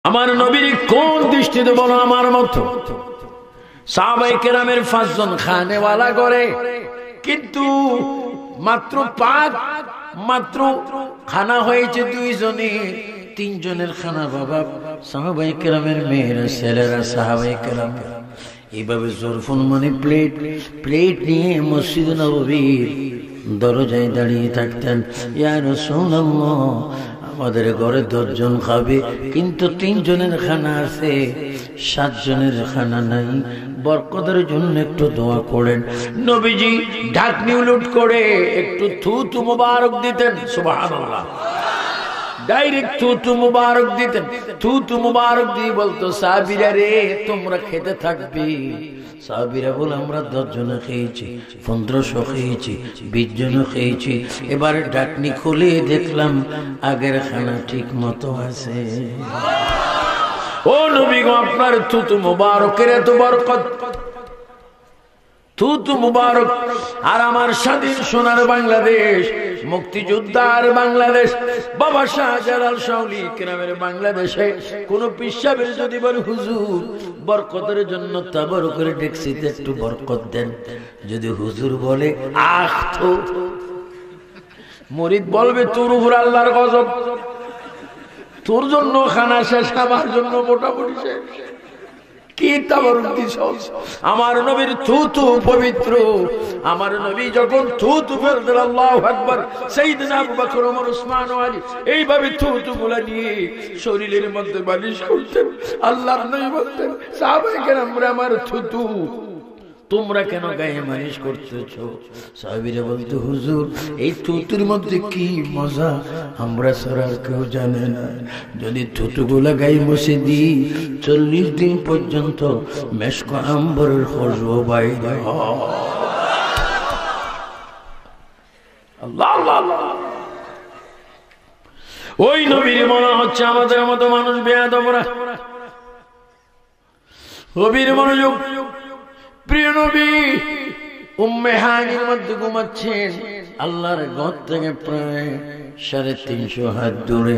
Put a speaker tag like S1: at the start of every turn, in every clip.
S1: আমার নবীর কোন দৃষ্টিতে বলো আমার মতো সাহাবায়ে কেরামের 5 জন খানেওয়ালা করে, কিন্তু মাত্র খানা হয়েছে 2 জনের, 3 জনের খানা বাবা সাহাবায়ে কেরামের মেয়েরা ছেলেরা সাহাবায়ে কেরাম এইভাবে জরফুন মানে প্লেট নিয়ে মসজিদ নববীর দরজায় দাঁড়িয়ে থাকতেন। ইয়া রাসূলুল্লাহ, আমাদের ঘরে 10 জন খাবে, কিন্তু 3 জনের খানা আছে, 7 জনের খানা নাই, বরকতের জন্য একটু দোয়া করেন। নবীজি ঢাকনি উলট করে একটু থুতু মুবারক দিতেন, সুবহানাল্লাহ, ডাইরেক্ট থুতু মুবারক দিতেন। থুতু মুবারক দিয়ে বলতো, সাহাবীরা রে তোমরা খেতে থাকবে। সাহাবীরা বলে, আমরা 10 জন খেয়েছি, 1500 খেয়েছি, 20 জন খেয়েছি। এবারে ঢাকনি খুলে দেখলাম আগের খানা ঠিক মতো আছে। ও নবী গো, আপনার থুতু মুবারকের এত বরকত, থুতু মুবারক। আর আমার স্বাধীন সোনার বাংলাদেশ, মুক্তিযোদ্ধার বাংলাদেশ, বাবা শাহজালাল শাওলি কেরামের বাংলাদেশে কোন পিসাবের যদি বলে হুজুর বরকতের জন্য তাবর করে ডেক্সিতে একটু বরকত দেন, যদি হুজুর বলে আখ তো মুরিদ বলবে তোর উপর আল্লাহর গজব, তোর জন্য খানা শেষ, আমার জন্য মোটামুটি শেষ। কি তাবারুক দিছ। আমার নবীর থুতু পবিত্র। আমার নবী যখন থুতু ফেলতেন, আল্লাহু আকবার, সাইয়েদনা আবু বকর, ওমর, ওসমান ও আলী এইভাবে থুতু গুলা নিয়ে শরীরের মধ্যে মালিশ করতেন। আল্লাহর নবী বলতেন, সাহাবায়ে কেরাম, আমার থুতু তোমরা কেন গায়ে মালিশ করতেছো? সাহাবীরা বলতো, হুজুর এই থুতুর মধ্যে কি মজা আমরা ছাড়া আর কেউ জানে না। যদি থুতুগুলা গায়ে মুছে দিই 40 দিন পর্যন্ত মেশক আম্বরের খুশবু বাইরে। আল্লাহ আল্লাহ আল্লাহ। ওই নবীর মনে হচ্ছে আমাদের মতো মানুষ বেয়াদবরা। নবীর মনোযোগ। প্রিয় নবী উম্মে হানির মধ্যে ঘুমাচ্ছেন, আল্লাহর ঘর থেকে প্রায় 350 হাত দূরে।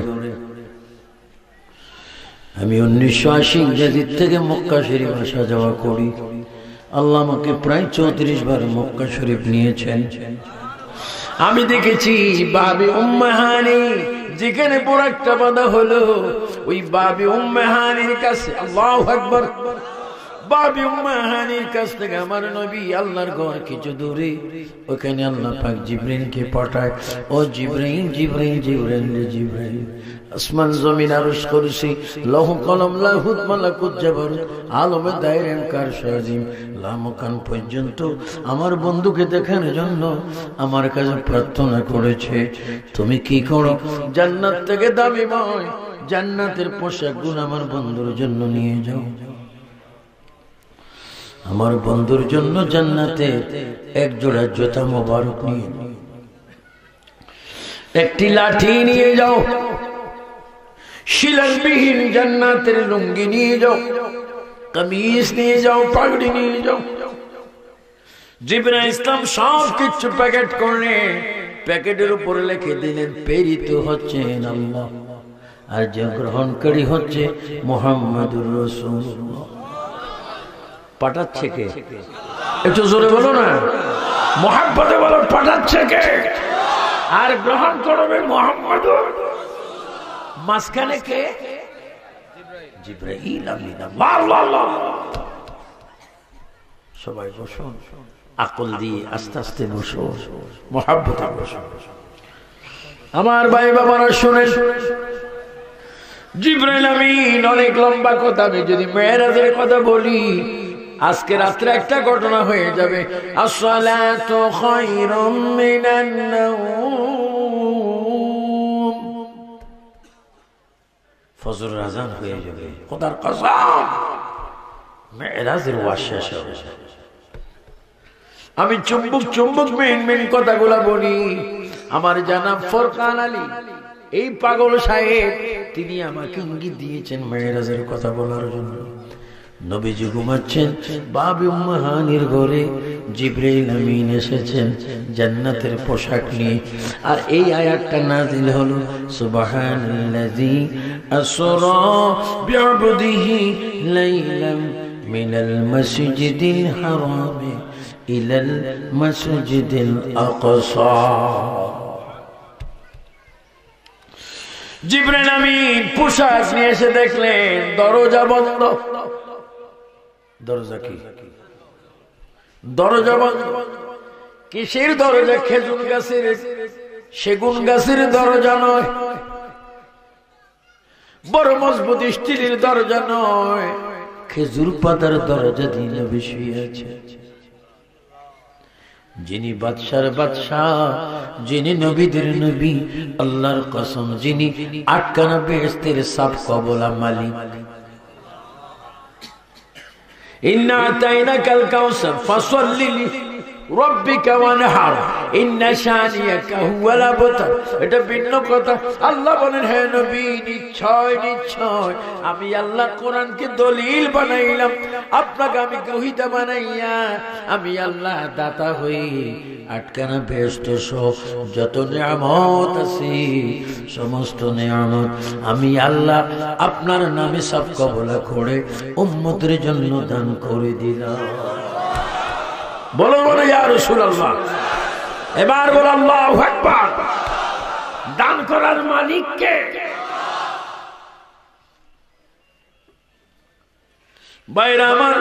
S1: আমি 1980 ইংরেজির থেকে মক্কা শরীফ আসা যাওয়া করি। আল্লাহ আমাকে প্রায় 34 বার মক্কা শরীফ নিয়েছেন। আমি দেখেছি বাবে উম্মে হানি যেখানে পোড়াকটা বাঁধা হলো, ওই বাবে উম্মে হানির কাছে, আল্লাহু আকবার, বাবে উম্মে হানির কাছ থেকে আমার নবী আল্লাহর ঘর কিছু দূরে, ওখানে আল্লাহ পাক জিবরাইলকে পাঠায়। ও জিবরাইল, জিবরাইল, জিবরাইল, জিবরাইল, আসমান জমিন আরশ কুরসি লৌহ কলম লাহুত মালাকুত জাবরুত আলমে দায়রে কারশ আজিম লামকান পর্যন্ত আমার বন্ধুকে দেখানোর জন্য আমার কাছে প্রার্থনা করেছে। তুমি কি করো? জান্নাত থেকে দামি ময় জান্নাতের পোশাকগুলো আমার বন্ধুর জন্য নিয়ে যাও। আমার বন্ধুর জন্য জান্নাতে 1 জোড়া জুতা মোবারক নিয়ে, একটি লাঠি নিয়ে যাও, শিলাবিহীন জান্নাতের লুঙ্গি নিয়ে যাও, কামিজ নিয়ে যাও, পাগড়ি নিয়ে যাও। জিবরাইল ইসলাম সব কিছু প্যাকেট করে প্যাকেটের উপরে লিখে দিলেন, প্রেরিত হচ্ছেন আল্লাহ, আর যে গ্রহণকারী হচ্ছে মুহাম্মাদুর রাসূলুল্লাহ। পাঠাচ্ছে কে? একটু জোরে বলো না, মুহাব্বতে বলো, পাঠাচ্ছে কে? আর গ্রহণ করবে মুহাম্মদ। মাঝখানে কে? জিবরাইল আমিন। আল্লাহ। সবাই বসো, আকল দিয়ে আস্তে আস্তে বসো, মুহাব্বতে বসো। আমার ভাই বাবারা শুনে, জিবরাইল আমিন অনেক লম্বা কথা। আমি যদি মেরাজের কথা বলি, আজকে রাত্রে একটা ঘটনা হয়ে যাবে। আসসালাতু খায়রুম মিনান নাওম, ফজরের আযান হয়ে যাবে। খোদার কসম, মেরাজের ওয়াজ শেষ হবে। আমি চুম্বক মেন কথাগুলা বলি। আমার জানাব ফরকান আলী, এই পাগল সাহেব, তিনি আমাকে ইঙ্গিত দিয়েছেন মেরাজের কথা বলার জন্য। নবীজি ঘুমাচ্ছেন বাবে উম্মে হানির ঘরে, জিবরাইল আমিন এসেছেন জান্নাতের পোশাক নিয়ে। আর এই আয়াতটা নাযিল হলো সুবহানাল্লাযী আসরা বিআবদিহি লাইলাম মিনাল মাসজিদিল হারাম ইলাল মাসজিদিল আকসা। জিবরাইল আমিন পোশাক নিয়ে এসে দেখলেন দরজা বন্ধ। দরজা কি? দরজা বন্ধ। কিসের দরজা? খেজুর গাছের, সেগুন গাছের দরজা নয়, বড় মজবুত স্টিলের দরজা নয়, খেজুর পাতার দরজা দিয়ে নবী শুয়ে আছে। যিনি বাদশার বাদশাহ, যিনি নবীদের নবী, আল্লাহর কসম, যিনি আটখানা বেহেশতের সাফ কবলা মালিক। ইন্না আতাইনাকাল কাউসার ফাসাল্লি লিরাব্বিকা ওয়ানহার ইন্না শানিয়াকা হুয়াল আবতার। এটা ভিন্ন কথা। আল্লাহ বলেন, হে নবী, নিশ্চয় নিশ্চয় আমি আল্লাহ কোরআনকে দলিল বানাইলাম, আপনাকে আমি গ্রহীতা বানাইয়া আমি আল্লাহ দাতা হই। আটখানা বেহেশত সহ যত নিয়ামত আছে সমস্ত নিয়ামত আমি আল্লাহ আপনার নামে সব কবলা করে উম্মতের জন্য দান করে দিলাম। বলো বলো ইয়া রাসূলুল্লাহ। এবার বলো আল্লাহু আকবার। দান করার মালিক কে? বাইরে আমার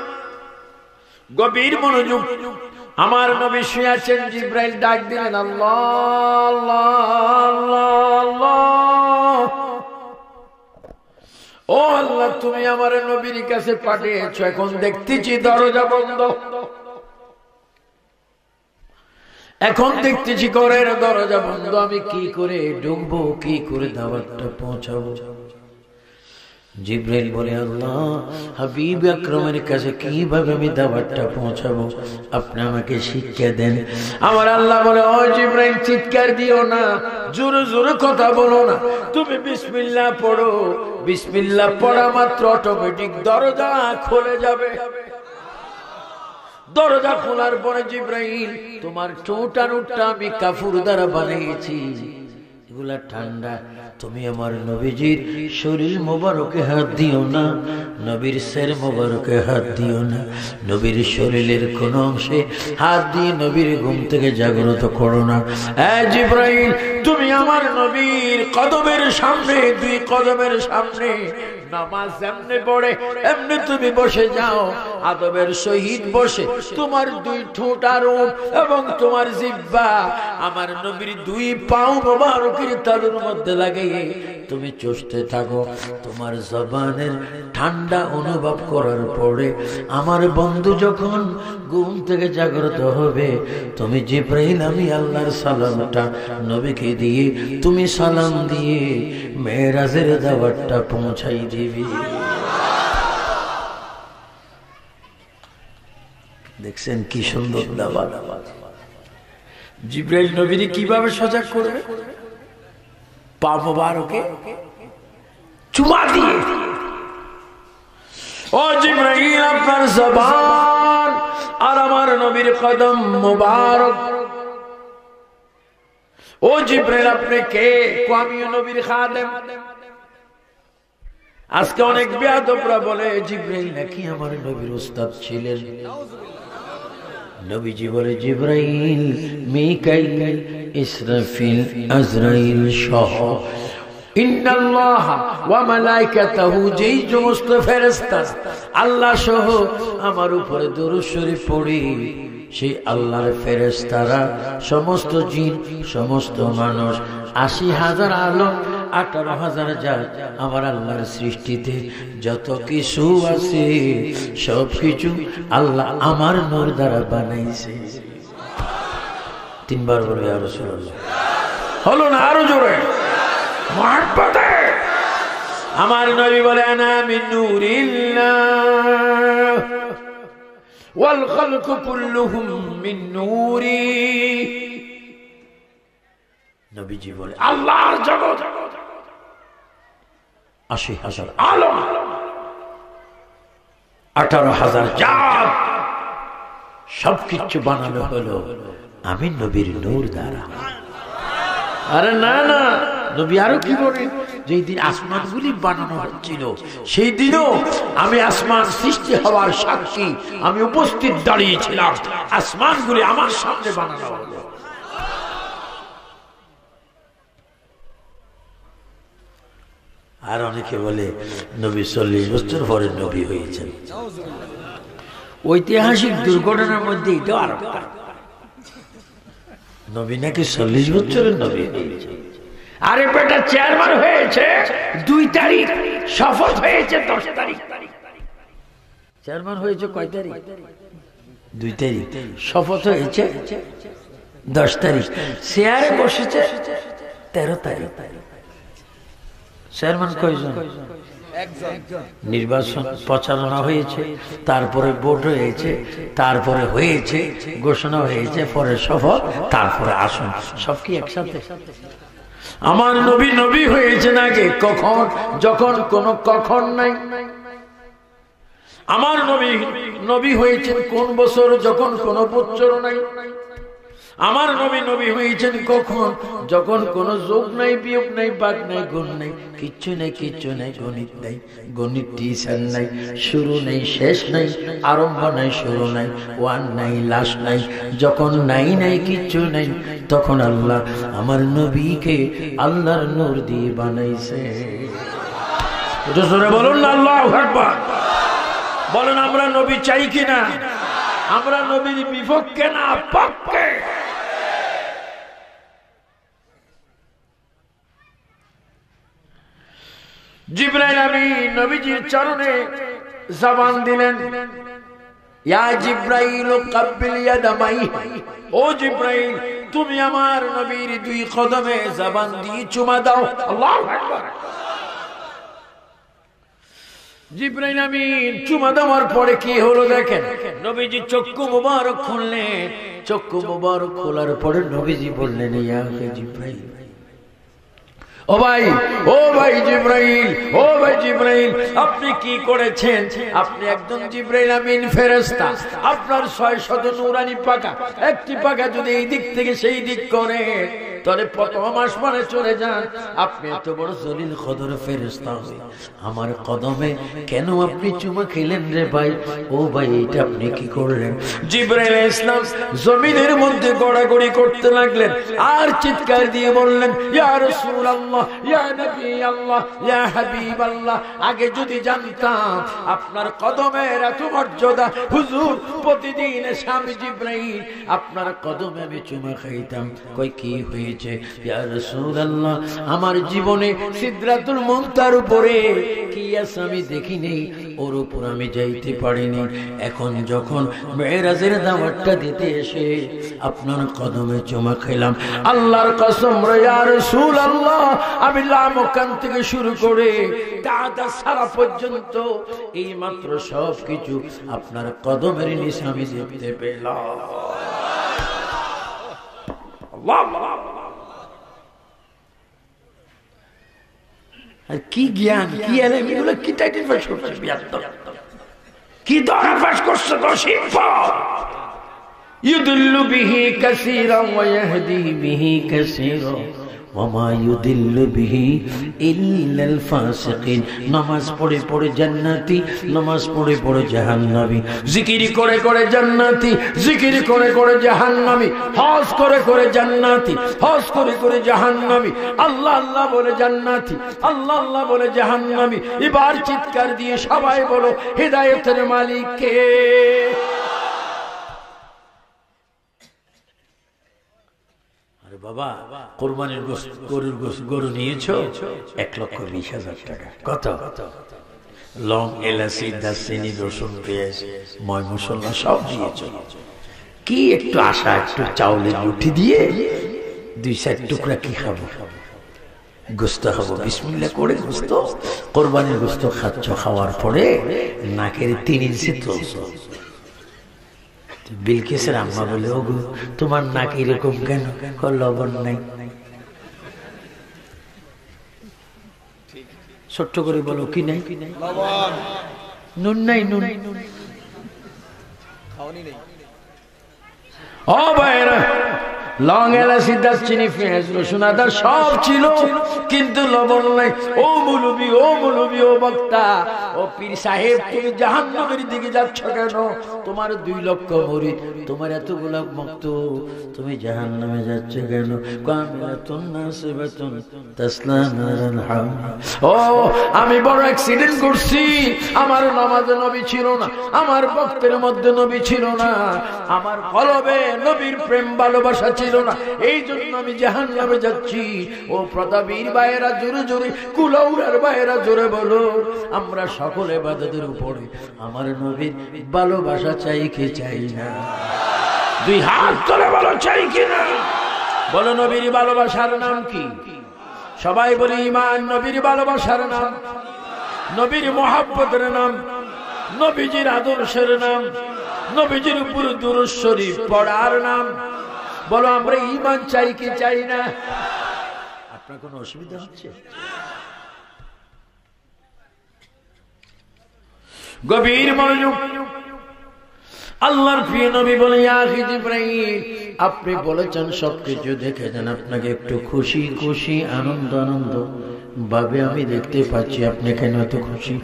S1: গভীর মনোযোগ। আমার নবী শুয়ে আছেন, জিবরাইল ডাক দিলেন, আল্লাহ আল্লাহ আল্লাহ। ও আল্লাহ, তুমি আমার নবীর কাছে পাঠিয়েছো, এখন দেখতেছি দরজা বন্ধ, এখন দেখতেছি ঘরের দরজা বন্ধ, আমি কি করে ঢুকবো, কি করে দাওয়াতটা পৌঁছাবো? জিবরাইল বলে, আল্লাহ হাবিব আকরামের কাছে কিভাবে আমি দাওয়াতটা পৌঁছাবো, আপনি আমাকে শিক্ষা দেন। আমার আল্লাহ বলে, ও জিবরাইল, চিৎকার দিও না, জোরে জোরে কথা বলো না, তুমি বিসমিল্লাহ পড়ো। বিসমিল্লাহ পড়া মাত্র অটোমেটিক দরজা খুলে যাবে। দরজা খোলার পরে জিবরাইল, তোমার ঠোঁট আর উঠটা আমি কাফুর দ্বারা বানিয়েছি, এগুলা ঠান্ডা, তুমি আমার নবীজির শরীর মোবারকে হাত দিও না, নবীর সের মোবারকে হাত দিও না, নবীর শরীরের কোন অংশে হাত দিয়ে নবীর ঘুম থেকে জাগ্রত করো না। জিবরাইল, তুমি আমার নবীর কদমের সামনে, দুই কদমের সামনে নামাজ এমনি পড়ে এমনি তুমি বসে যাও, আদবের সহিত বসে তোমার দুই ঠোঁট আরব এবং তোমার জিহ্বা আমার নবীর দুই পাও মোবারকের তালুর মধ্যে লাগিয়ে তুমি চষতে থাকো। তোমার জবানের ঠান্ডা অনুভব করার পরে আমার বন্ধু যখন ঘুম থেকে জাগ্রত হবে, তুমি জিবরাইল আমি আল্লাহর সালামটা নবীকে দিয়ে তুমি সালাম দিয়ে মেরাজের দাওয়াতটা পৌঁছাই দিবি। দেখছেন কি সুন্দর দাওয়াত। জিবরাইল নবীকে কিভাবে সজাগ করবে? পা মোবারকে চুমা দিয়ে। ও জিবরাইল, আপনার জবান আর আমার নবীর কদম মোবারক। ও জিবরাইল, আপনি কে? আমিও নবীর খাদেম। আজকে অনেক বেয়াদবরা বলে জিবরাইল নাকি আমার নবীর উস্তাদ ছিলেন। নবীজি বলে, জিবরাইল, মিকাইল, ইসরাফিল, আজরাইল সহ ইন্নাল্লাহ ওয়া মালাইকাতাহু, যেই সমস্ত ফেরেশতা আল্লাহ সহ আমার উপরে দুরূদ শরীফ পড়ে, সেই আল্লাহর ফেরেশতারা, সমস্ত জিন, সমস্ত মানুষ, ৮০,০০০ আলো, ১৮,০০০ জাত, আমার আল্লাহর সৃষ্টিতে যত কিছু আছে সব কিছু আল্লাহ আমার নূর দ্বারা বানাইছে। তিনবার বলে ইয়া রাসূলুল্লাহ। হলো না? আরো জোরে মুহাব্বতে। আমার নবী বলে, আনা মিন নূরিল্লাহ ওয়াল খালকু কুল্লুহুম মিন নূরি। নবীজি বলে, আল্লাহর জগৎ ৮০,০০০ আলম, ১৮,০০০ জাত, সবকিছু বানানো হলো আমি নবীর নূর দ্বারা। আরে না না, নবী আরো কি বলেন, যেই দিন আসমানগুলি বানানো হচ্ছিল সেই দিনও আমি আসমান সৃষ্টি হওয়ার সাক্ষী, আমি উপস্থিত দাঁড়িয়েছিলাম, আসমানগুলি আমার সামনে বানানো হলো। আর অনেকে বলে নবী 40 বছর পরে নবী হয়েছেন। ঐতিহাসিক দুর্ঘটনার মধ্যে এটাও আরো নবী নাকি 40 বছরের নবী হয়েছে। আরে বেটা, চেয়ারম্যান হয়েছে 2 তারিখ, শপথ হয়েছে 10 তারিখ। চেয়ারম্যান হয়েছে কয় তারিখ? 2 তারিখ। শপথ হয়েছে 10 তারিখ। চেয়ারে বসেছে 13 তারিখ। চেয়ারম্যান কয়জন? নির্বাচন প্রচারণা হয়েছে, তারপরে ভোট হয়েছে, তারপরে হয়েছে ঘোষণা হয়েছে, পরে শপথ, তারপরে আসন, সব কি একসাথে? আমার নবী নবী হয়েছেন আগে কখন? যখন কোন কখন নাই। আমার নবী নবী হয়েছেন কোন বছর? যখন কোন বছর নাই। আমার নবী নবী হয়েছেন কখন? যখন কোন যোগ নাই, বিয়োগ নাই, ভাগ নাই, গুণ নাই, কিচ্ছু নাই, কিচ্ছু নাই, গণিত নাই, গণিত টিচার নাই, শুরু নাই, শেষ নাই, আরম্ভ নাই, শুরু নাই, ওয়ান নাই, লাস্ট নাই। যখন নাই নাই, কিচ্ছু নাই, তখন আল্লাহ আমার নবীকে আল্লাহর নূর দিয়ে বানাইছে। জোরে বলুন না আল্লাহু আকবার। বলেন আমরা নবী চাই কিনা? আমরা নবীর বিপক্ষে না পক্ষে? জিবরাইল আমিন নবীজির চরণে জবান দিলেন, ইয়া জিবরাইল কাব্বিল ইয়াদামাই, ও জিবরাইল তুমি আমার নবীর 2 কদমে জবান দিয়ে চুমা দাও। আল্লাহু আকবার। জিবরাইল আমিন চুমা দেওয়ার পরে কি হলো দেখেন, নবীজি চক্ষু মুবারক খুললেন। চক্ষু মুবারক খোলার পরে নবীজি বললেন, ইয়া জিবরাইল, ও ভাই, ও ভাই জিবরাইল, ও ভাই জিবরাইল, আপনি কি করেছেন? আপনি একজন জিবরাইল আমিন ফেরেশতা, আপনার 600 নূরানি পাখা, একটি পাখা যদি এই দিক থেকে সেই দিক করে তাহলে প্রথম আসমানে চলে যান। আপনি এত বড় জলিল কদর ফেরেশতা হয়ে আমার কদমে কেন আপনি চুমা খেলেন রে ভাই? ও ভাই, এটা আপনি কি করলেন? জিবরাইল ইসলাম জমিনের মধ্যে গড়াগড়ি করতে লাগলেন আর চিৎকার দিয়ে বললেন, ইয়া রাসূলুল্লাহ, ইয়া নবী আল্লাহ, ইয়া হাবিব আল্লাহ, আগে যদি জানতাম আপনার কদমের এত মর্যাদা, হুজুর প্রতিদিন স্বামী জিবরাইল আপনার কদমে আমি চুমা খাইতাম। কই কি হয়েছে? ইয়া রাসূলুল্লাহ, আমার জীবনে সিদরাতুল মুনতাহার উপরে কি আছে আমি দেখি নেই, ওর উপর আমি যাইতে পারিনি। এখন যখন মেরাজের দাওয়াতটা দিতে এসে আপনার কদমে চুমা খেলাম, আল্লাহর কসম রে ইয়া রাসূলুল্লাহ, আমি লামকান থেকে শুরু করে দাদা সারা পর্যন্ত এই মাত্র সব কিছু আপনার কদমের নিচে আমি দেখতে পেলাম। আর কি জ্ঞান, কি এলেম, এগুলো কি টাইটেল পাস করছে? কি দরা পাস করছে? ইউদিল্লু বিহি কাসীরান ওয়া ইয়াহদি বিহি কাসীরান ওয়া মা ইউদিল্লু বিহি ইল্লাল ফাসিকিন। নামাজ পড়ে পড়ে জান্নাতি, নামাজ পড়ে পড়ে জাহান্নামী, জিকির করে করে জান্নাতি, জিকির করে করে জাহান্নামী, হজ করে করে জান্নাতি, হজ করে করে জাহান্নামী, আল্লাহ আল্লাহ বলে জান্নাতি, আল্লাহ আল্লাহ বলে জাহান্নামী। এবার চিৎকার দিয়ে সবাই বলো, হেদায়েতের মালিক কে? বাবা, কোরবানির গরুর গরু নিয়েছো 1,20,000 টাকা। কত? লং, এলাচি, দারচিনি, রসুন, পেঁয়াজ, ময় মশলা সব দিয়েছো। কি একটু আশা, একটু চাউলের রুটি দিয়ে 2-4 টুকরা কি খাবো? গোস্ত খাবো। বিসমিল্লাহ করে গোস্ত, কোরবানির গোস্ত খাচ্ছ। খাওয়ার পরে নাকের 3 ইঞ্চি তুলছো। বিলকিসের আম্মা বলে, ওগো তোমার নাক এরকম কেন? লবণ নাই। ছোট্ট করে বলো, কি নাই? নুন নাই। নুন ও ভাইরা, লং এলাচি দারচিনি পেঁয়াজ রসুন আদা সব ছিল, কিন্তু লবণ নাই। ও মৌলবী, ও মৌলবী, ও বক্তা, ও পীর সাহেব, তুমি জাহান্নামের দিকে যাচ্ছ কেন? তোমার 2 লক্ষ মুরিদ, তোমার এতগুলা ভক্ত, তুমি জাহান্নামে যাচ্ছ কেন? ও আমি বড় অ্যাক্সিডেন্ট করছি, আমার নামাজে নবী ছিল না, আমার ভক্তের মধ্যে নবী ছিল না, আমার কলবে নবীর প্রেম ভালোবাসা ছিল না, এই জন্য আমি জাহান্নামে যাচ্ছি। ও প্রতাপীর ভাইয়েরা জোরে জোরে, কুলাউড়ার ভাইয়েরা জোরে বলো, আমরা সকল ইবাদতের উপরে আমার নবীর ভালোবাসা চাই কি চাই না? 2 হাত তুলে বলো, চাই কি না? বলো, নবীর ভালোবাসার নাম কি? সবাই বলি ঈমান। নবীর ভালোবাসার নাম, নবীর মহব্বতের নাম, নবীজির আদর্শের নাম, নবীজির উপর দুরূদ শরীফ পড়ার নাম। বলো, আমরা ঈমান চাই কি চাই না? আপনার কোনো অসুবিধা হচ্ছে? গভীর মনোযোগ। আল্লাহর প্রিয় নবী বলে, ইয়া আখি জিবরাইল, আপনি বলেছেন সবকিছু দেখে যান, আপনাকে একটু খুশি খুশি আনন্দ আনন্দ ভাবে আমি দেখতে পাচ্ছি, আপনি কেন এত খুশি?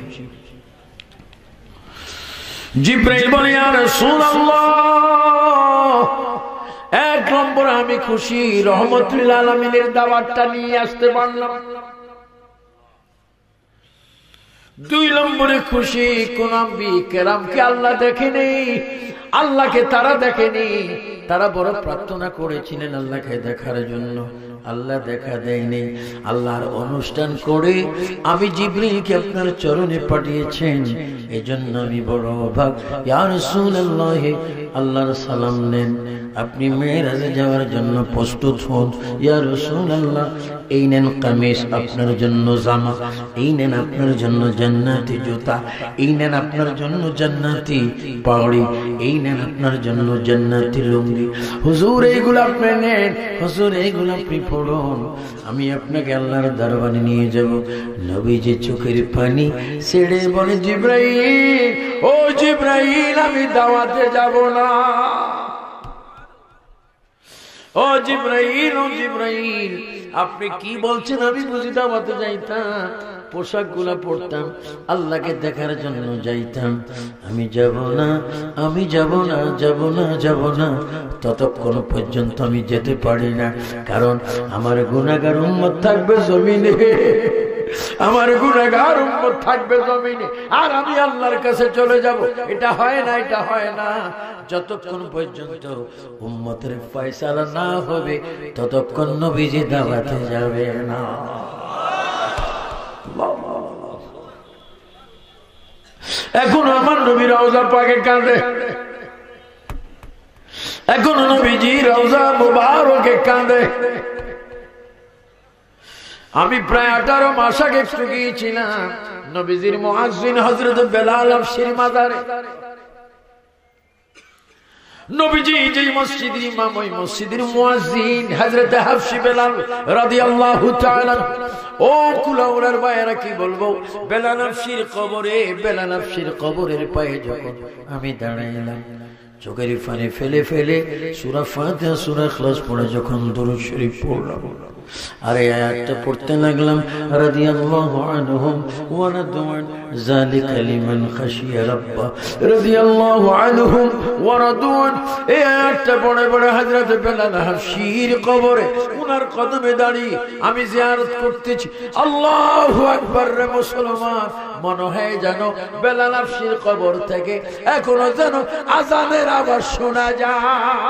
S1: জিবরাইল বলে, ইয়া রাসূলুল্লাহ, 1 নম্বর আমি খুশি রহমতুল আলামিনের দাওয়াতটা নিয়ে আসতে পারলাম। 2 নম্বরে খুশি কোন আম্বি কেরামকে আল্লাহ দেখেনি, আল্লাহকে তারা দেখেনি, তারা বড় প্রার্থনা করেছিলেন আল্লাহকে দেখার জন্য, আল্লাহ দেখা দেয়নি। আল্লাহর অনুষ্ঠান করে আমি জিবরীলকে আপনার চরণে পাঠিয়েছেন, এজন্য আমি বড় অবাক। ইয়া রাসূলুল্লাহ, আল্লাহর সালাম নেন, আপনি মেরাজে যাওয়ার জন্য প্রস্তুত হন। ইয়া রাসূলুল্লাহ, এই নেন কামিজ আপনার জন্য, জামা এই নেন আপনার জন্য, জান্নাতি জুতা এই নেন আপনার জন্য, জান্নাতি পাগড়ি এই নেন আপনার জন্য, জান্নাতি লুঙ্গি। হুজুর এইগুলো আপনি নেন, হুজুর এইগুলো আপনি পড়ুন, আমি আপনাকে আল্লাহর দরবারে নিয়ে যাব। নবীজি চোখের পানি ছেড়ে বলে, জিবরাইল, ও জিবরাইল, আমি দাওয়াতে যাব না। ও জিবরাইল, ও জিবরাইল, আপনি কি বলছেন? আমি বুঝি দাওয়াতে যাইতাম, পোশাক গুলা পড়তাম, আল্লাহকে দেখার জন্য যাইতাম, আমি যাব না, আমি যাব না, যাব না, যাব না, ততক্ষণ পর্যন্ত আমি যেতে পারি না, কারণ আমার গুনাহগার উম্মত থাকবে জমিনে, আমার গুনাহগার উম্মত থাকবে জমিনে, আর আমি আল্লাহর কাছে চলে যাব। এটা হয় না, এটা হয় না, যতক্ষণ পর্যন্ত উম্মতের ফয়সালা না হবে ততক্ষণ নবীজি দাওয়াতে যাবে না। এখন আমার নবী রওজা পাকে কাঁদে, এখন নবীজি রওজা মুবারকে কাঁদে। আমি প্রায় 18 মাস আগে একটু গিয়েছিলাম নবীজির মুয়াজ্জিন হযরত বেলাল হাবশীর মাজারে। নবীজি যে মসজিদের ইমাম, ওই মসজিদের মুয়াজ্জিন হযরত হাবশী বেলাল রাদিয়াল্লাহু তাআলা। ও কুলাউড়ার ভাইয়েরা, কি বলবো, বেলাল হাবশীর কবরে, বেলাল হাবশীর কবরের পায়ে যখন আমি দাঁড়াইলাম, চোখের পানি ফেলে ফেলে সূরা ফাতিহা, সূরা ইখলাস পড়ে যখন দুরূদ শরীফ পড়লাম, আর এই আয়াতটা পড়তে লাগলাম, রাদিয়াল্লাহু আনহুম ওয়া রাদওয়ান যালিকা লিমান খাশিয়া রাব্বা, রাদিয়াল্লাহু আনহুম ওয়া রাদওয়ান। এই আয়াতটা পড়ে পড়ে হযরত বেলাল হাবশীর কবরে, উনার কদমে দাঁড়িয়ে আমি জিয়ারত করতেছি। আল্লাহু আকবার রে মুসলমান, মনে হয় যেন বেলাল হাবশীর কবর থেকে এখনো যেন আযানের আওয়াজ শোনা যায়।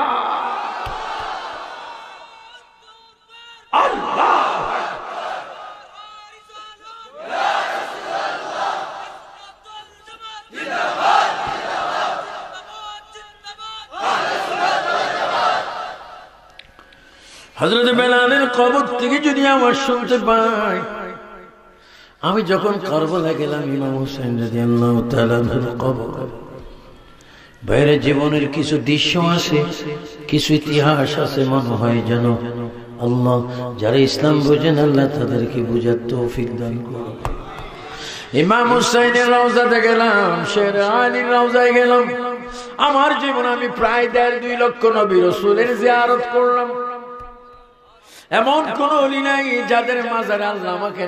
S1: আল্লাহ হযরত বেলালের কবর থেকে যদি আওয়াজ শুনতে পাই, আমি যখন কারবালা গেলাম ইমাম হোসেন রাদিয়াল্লাহু তাআলা আনহুর কবর, বাইরে জীবনের কিছু দৃশ্য আছে, কিছু ইতিহাস আছে, মনে হয় যেন আল্লাহ যারা ইসলাম বোঝেন আল্লাহ তাদেরকে বুঝার তৌফিক দান করুন। ইমাম হুসাইনের রওজাতে গেলাম, শের আলীর রওজায় গেলাম, আমার জীবনে আমি প্রায় 1.5-2 লক্ষ নবী রাসূলের জিয়ারত করলাম। এমন কোন ওলি নাই যাদের মাজারে আল্লাহ আমাকে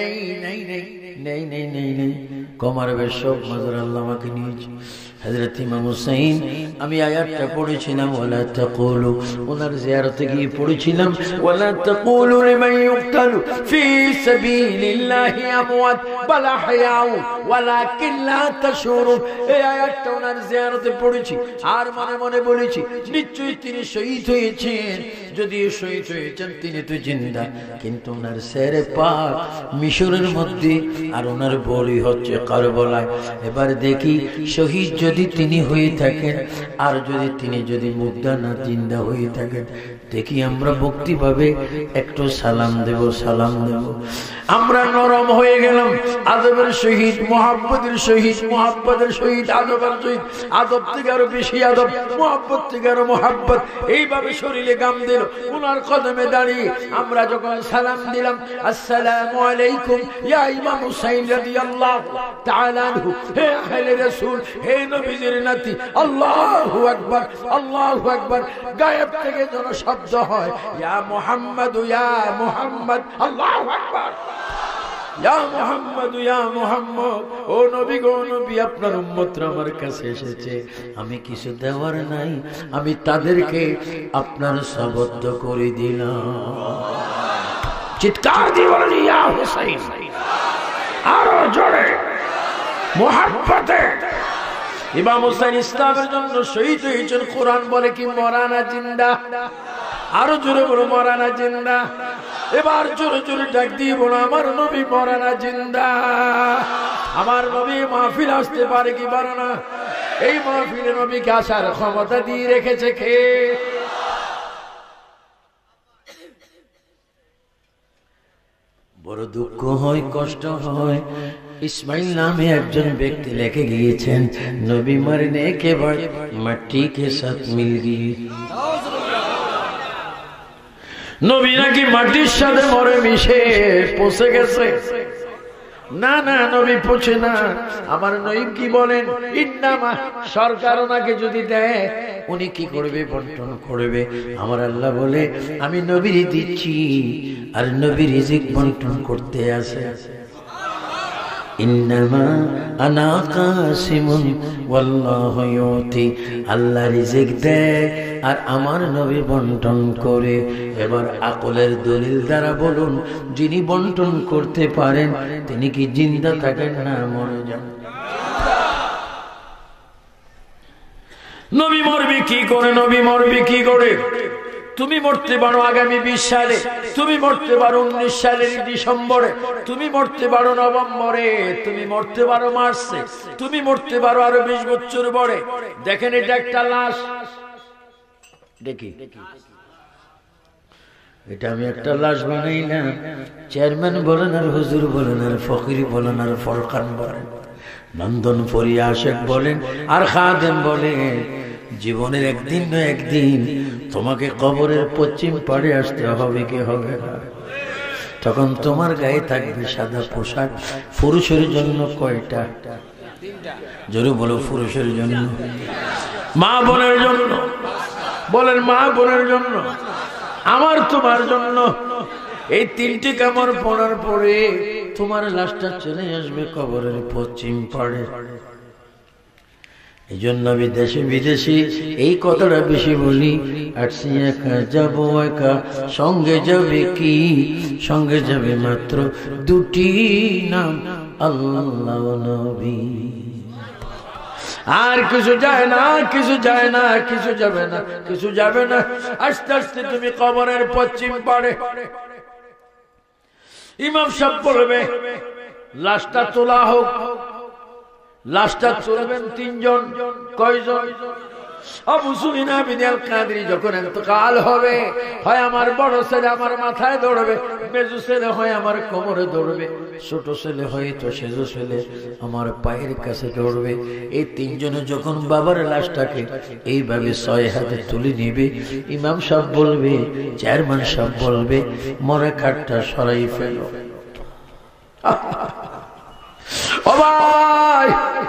S1: নেই কমার বেশক মাজারে আল্লাহ আমাকে নিয়েছে। হযরত ইমাম হুসাইন আমি আয়াতটা পড়েছিলাম, ওয়ালা তাকুলু, ওনার জিয়ারতে গিয়ে পড়েছিলাম, ওয়ালা তাকুলু লিমান ইউক্তালু ফি সাবিলিল্লাহি আমওয়াত বাল আহয়াউ ওয়ালাকিন লা তাশউরুন। এই আয়াতটা ওনার জিয়ারতে পড়েছি আর মনে মনে বলেছি নিশ্চয়ই তিনি শহীদ হয়েছেন। যদি শহীদ হয়েছেন তিনি তো জিন্দা, কিন্তু ওনার শেরে পাক মিশরের মধ্যে আর ওনার বলি হচ্ছে কারবালায়। এবার দেখি শহীদ যদি তিনি হয়ে থাকেন আর তিনি যদি মুর্দা না জিন্দা হয়ে থাকেন, দেখি আমরা ভক্তিভাবে একটু সালাম দেব। আমরা নরম হয়ে গেলাম। আদবের শহীদ, মোহাব্বতের শহীদ, মোহাব্বতের শহীদ, আদবের শহীদ, আদব থেকে আরো বেশি আদব, মোহাব্বত থেকে আরো মোহাব্বত, এইভাবে শরীরে গাম দিল। ওনার কদমে দাঁড়িয়ে আমরা যখন সালাম দিলাম, আসসালামু আলাইকুম ইয়া ইমাম হুসাইন রাদিয়াল্লাহু তাআলা আনহু, হে আহলে রাসূল, হে নবীজির নাতি, আল্লাহু আকবার, আল্লাহু আকবার। গায়েব থেকে যেন শব্দ হয়, ইয়া মুহাম্মদ, ইয়া মুহাম্মদ, আল্লাহু আকবার, ইয়া মুহাম্মদ, ইয়া মুহাম্মদ। ও নবী গো নবী, আপনার উম্মতরা আমার কাছে এসেছে, আমি কিছু দেওয়ার নাই, আমি তাদেরকে আপনার সবদ্ধ করে দিলাম। চিৎকার দিয়ে বলেন ইয়া হুসাইন, আরো জোরে মুহাব্বতে। ইমাম হুসাইন ইসলামের জন্য শহীদ হয়েছেন। কোরআন বলে কি মরানা জিন্দা? আরো জোরে বলো মরানা জিন্দা। এবার জোরে জোরে ডাক দিয়ে বলো আমার নবী মরানা জিন্দা। আমার নবী মাহফিল আসতে পারে কি পারে না? এই মাহফিলে নবীকে আসার ক্ষমতা দিয়ে রেখেছে কে? বড় দুঃখ হয়, কষ্ট হয়। ইসমাইল নামে একজন ব্যক্তি লিখে গিয়েছেন, নবী মরনে কে बाद मिट्टी के साथ मिल गई। নবী নাকি মাটির সাথে মরে মিশে পচে গেছে। না না, নবী পচে না। আমার নবী কি বলেন, ইন্নামা, সরকার ওনাকে যদি দেয় উনি কি করবে? বন্টন করবে। আমার আল্লাহ বলে আমি নবীর দিচ্ছি, আর নবী রিজিক বন্টন করতে আসে। ইন্নামা আনা কাসিমুন ওয়াল্লাহু ইউতি, আল্লাহ রিজিক দেয় আর আমার নবী বন্টন করে। এবার আকলের দলিল দ্বারা বলুন, যিনি বন্টন করতে পারেন তিনি কি জিন্দা থাকেন না মরে যান? নবী মরবে কি করে? নবী মরবে কি করে? তুমি মরতে পারো আগামী 20 সালে, তুমি মরতে পারো 19 সালের ডিসেম্বরে, তুমি মরতে পারো নভেম্বরে, তুমি মরতে পারো মার্চে, তুমি মরতে পারো আরো 20 বছর পরে। দেখেন এটা একটা লাশ, দেখি এটা আমি একটা লাশ বানাই না। চেয়ারম্যান বলেন আর হুজুর বলেন আর ফকির বলেন আর ফরকান বলেন, নন্দন ফরিয়া আশেক বলেন আর খাদেম বলেন, জীবনের একদিন না একদিন তোমাকে কবরের পশ্চিম পাড়ে আসতে হবে কি হবে না? তখন তোমার গায়ে থাকবে সাদা পোশাক। পুরুষের জন্য কয়টা? জোরে বলো, পুরুষের জন্য, মা বোনের জন্য, বলেন মা বোনের জন্য, আমার তোমার জন্য। এই 3টি কামড় পড়ার পরে তোমার লাশটা চলে আসবে কবরের পশ্চিম পাড়ে। এই জন্য আমি দেশে বিদেশে এই কথাটা বেশি বলি, আসছি একা যাবো একা, সঙ্গে যাবে কি? সঙ্গে যাবে মাত্র 2টি নাম, আল্লাহ নবী। আর কিছু যায় না, কিছু যায় না, কিছু যাবে না, কিছু যাবে না। আস্তে আস্তে তুমি কবরের পশ্চিম পাড়ে। ইমাম সাহেব বলবে লাশটা তোলা হোক। লাশটা চলবেন 3 জন। কয়জন? আবু সুফিয়ান বিন আল কাদরি যখন ইন্তেকাল হবে, হয় আমার বড় ছেলে আমার মাথায় ধরবে, মেজো ছেলে হয় আমার কোমরে ধরবে, ছোট ছেলে হয় তো সেজো ছেলে আমার পায়ের কাছে ধরবে। এই 3 জনে যখন বাবার লাশটাকে এইভাবে 6 হাতে তুলে নেবে, ইমাম সাহেব বলবে, চেয়ারম্যান সাহেব বলবে, মরে খাটটা সরাই ফেলো। ও ভাই,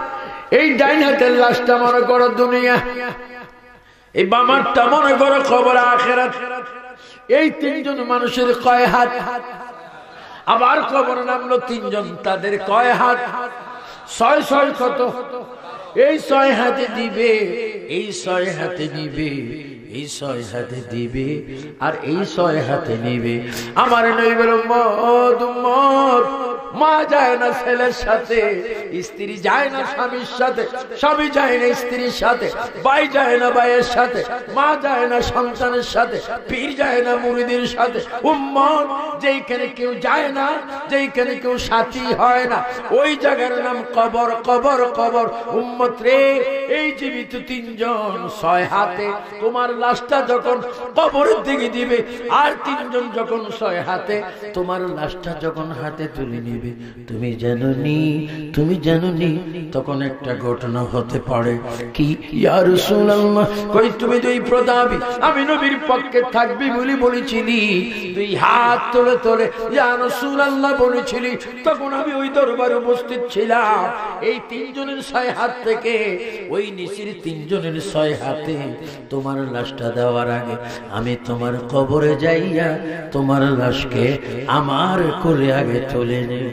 S1: এই ডাইন হাতের লাশটা মনে করো দুনিয়া, এই বাম হাতটা মনে করো কবর আখিরাত। এই তিনজন মানুষের কয় হাত? আবার কবর নামলো তিনজন, তাদের কয় হাত? 6 6 কত? এই 6 হাতে দিবে, এই 6 হাতে নিবে, এই 6 হাতে দিবে, আর এই 6 হাতে নিবে। আমার নবীর উম্মত উম্মত, মা যায় না ছেলের সাথে, স্ত্রী যায় না স্বামীর সাথে, স্বামী যায় না স্ত্রীর সাথে, ভাই যায় না ভাইয়ের সাথে, মা যায় না সন্তানের সাথে, পীর যায় না মুরিদের সাথে। উম্মত যেইখানে কেউ যায় না, যেইখানে কেউ সাথী হয় না, ওই জায়গার নাম কবর। কবর কবর। উম্মত রে, এই জীবিত তিনজন 6 হাতে তোমার লাশটা যখন কবরের দিকে দিবে, আর তিনজন যখন 6 হাতে তোমার লাশটা যখন হাতে তুলে নিবে, তুমি জানোনি, তুমি জানোনি তখন একটা ঘটনা হতে পারে। কি? ইয়া রাসূলুল্লাহ, কই তুমি দুই প্রতাপী আমি নবীর পক্ষে থাকবি বলি বলেছিলি, 2 হাত তুলে তুলে ইয়া রাসূলুল্লাহ বলেছিলি, তখন আমি ওই দরবারে উপস্থিত ছিলাম। এই তিনজনের 6 হাত থেকে ওই নিচের তিনজনের 6 হাতে তোমার লাশটা দেওয়ার আগে আমি তোমার কবরে যাইয়া তোমার লাশকে আমার কোলে আগে তুলে নেব।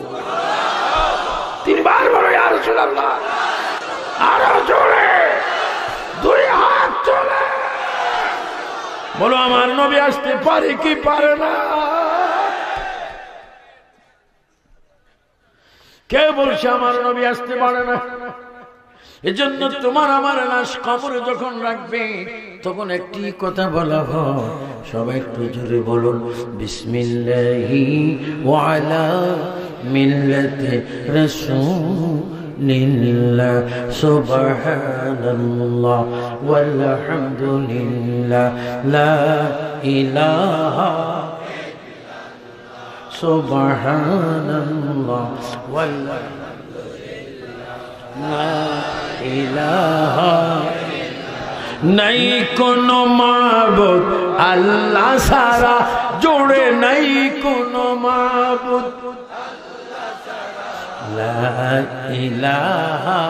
S1: 3 বার বলো ইয়া রাসূলুল্লাহ, আরো জোরে, 2 হাত তুলে বলো আমার নবী আসতে পারে কি পারে না? কে বলছে আমার নবী আসতে পারে না? এজন্য তোমার আমার লাশ কবরে যখন রাখবে তখন একটি কথা বলা হয়, সবাই একটু জোরে বলুন, বিসমিল্লাহি ওয়া আলা মিল্লাতি রাসূলিল্লাহ, সুবহানাল্লাহ ওয়ালহামদুলিল্লাহ, লা ইলাহা সুবহানাল্লাহ নাই কোন মাবুদ আল্লাহ সারা, জোড়ে নাই কোন মাবুদ লা ইলাহা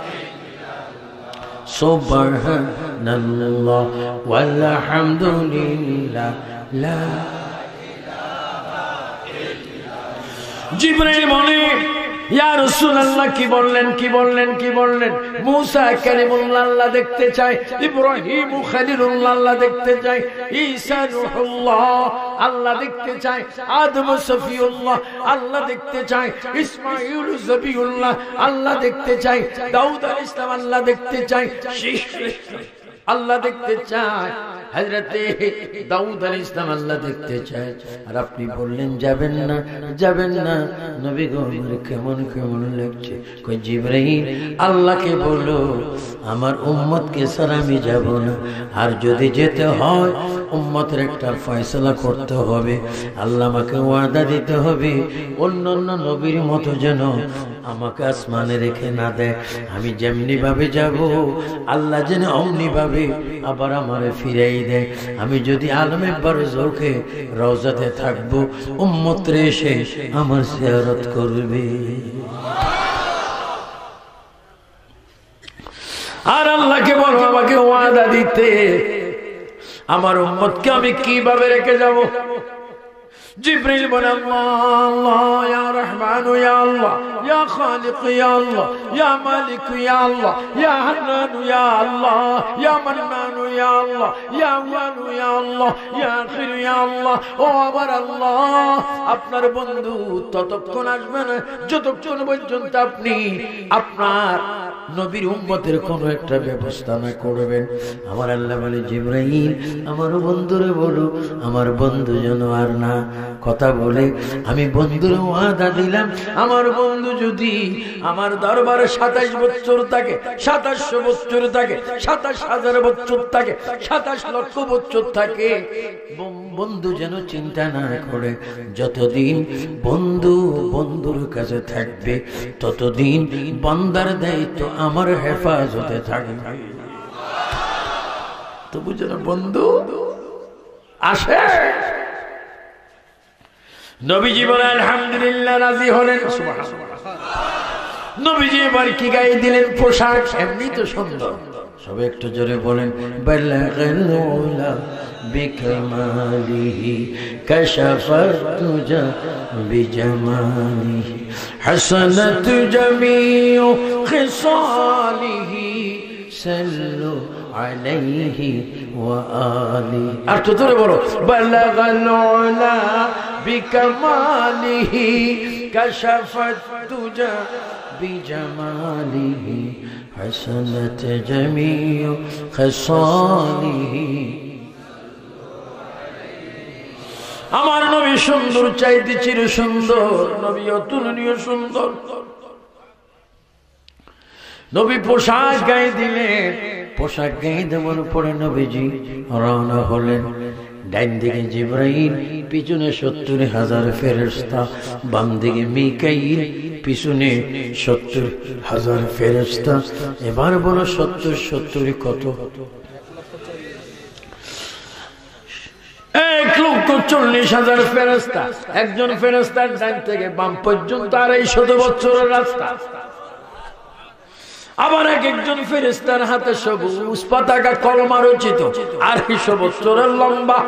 S1: সুবহানাল্লাহ ওয়ালহামদুলিল্লাহ, লা জিবরাইল বলে ইয়া রাসূলুল্লাহ কি বললেন, কি বললেন, কি বললেন? মুসা কালিমুল্লাহ আল্লাহ দেখতে চায়, ইব্রাহিম খলিলুল্লাহ আল্লাহ দেখতে চায়, ঈসা রূহুল্লাহ আল্লাহ দেখতে চায়, আদম সফিউল্লাহ আল্লাহ দেখতে চায়, ইসমাঈল জবিউল্লাহ আল্লাহ দেখতে চায়, দাউদ আলাইহিস সালাম আল্লাহ দেখতে চায়, আল্লাহ দেখতে চায়, হযরতে দাউদ আলাইহিস সালাম আল্লাহ দেখতে চায়। আর আপনি বললেন যাবেন না, যাবেন না। নবী গো আমার কেমন কেমন লাগছে। কই জিবরাইল আল্লাহকে বলো আমার উম্মতকে ছাড়া আমি যাব না, আর যদি যেতে হয় উম্মতের একটা ফয়সালা করতে হবে। আল্লাহ আমাকে ওয়াদা দিতে হবে অন্যান্য নবীর মতো যেন আমাকে আসমানে রেখে না দেয়। আমি যেমনি ভাবে যাব আল্লাহ যেন অমনি ভাবে আবার আমারে ফিরাই দেয়। আমি যদি আলমে বারজখে রওজাতে থাকবো, উম্মতরে এসে আমার জিয়ারত করবে। আর আল্লাহকে বলো আমাকে ওয়াদা দিতে, আমার উম্মতকে আমি কিভাবে রেখে যাব? জিবরিল বলে আল্লাহ ইয়া রহমান ইয়া আল্লাহ ইয়া খালিক ইয়া আল্লাহ ইয়া মালিক ইয়া আল্লাহ ইয়া হান্নান ইয়া আল্লাহ ইয়া মান্নান ইয়া আল্লাহ ইয়া ওয়াল ইয়া আল্লাহ ইয়া আখির ইয়া আল্লাহ। ও আমার আল্লাহ, আপনার বন্ধু ততক্ষণ আসবে না যতক্ষণ পর্যন্ত আপনি আপনার নবীর উম্মতের কোন একটা ব্যবস্থা না করবেন। আমার আল্লাহ বলে জিবরাইল আমার বন্ধুরে বলো আমার বন্ধু যেন আর না কথা বলে। আমি বন্ধুর ওয়াদা দিলাম, আমার বন্ধু যদি আমার দরবারে 27 বছর থাকে, 2700 বছর থাকে, 27,000 বছর থাকে, 27 লক্ষ বছর থাকে, বন্ধু যেন চিন্তা না করে। যতদিন বন্ধু বন্ধুর কাছে থাকবে ততদিন বান্দার দায়িত্ব আমার হেফাজতে থাকবে। তো বুঝলেন বন্ধু আসে। নবীজি বলে আলহামদুলিল্লাহ, রাজি হলেন। সুবহানাল্লাহ। নবীজি এবার কি গায়ে দিলেন পোশাক, এমনি তো সুন্দর। সবাই একটু জোরে বলেন, বালাগাল উলা বিকামালিহি কাশাফাত তুজা বিজামালিহি হাসানাত জামিউ খিসালিহি সাল্লু আলাইহি ওয়া আলিহি। আর তো জোরে বলো, বালাগাল উলা বিকামালিহি কাশাফাত তুজা বিজামালিহি হাসানাত জামিউ খিসালিহি। আমার নবী সুন্দর, চাইতে চির সুন্দর, নবী অতুলনীয় সুন্দর। নবী পোশাক গায়ে দিলেন, পোশাক গায়ে দেওয়ার পরে নবীজি রওনা হলেন। ডাইন দিকে জিবরাইল, পিছনে 70,000 ফেরেশতা, বাম দিকে মিকাইল, পিছনে 70,000 ফেরেশতা। এবার বলো 70 কত? 1,40,000 ফেরেশতা। একজন ফেরেশতার ডান থেকে বাম পর্যন্ত 250 বছরের রাস্তা। আবার একজন ফেরেশতার হাতে সবুজ পতাকা কলমা রচিত, 250 বছরের লম্বা।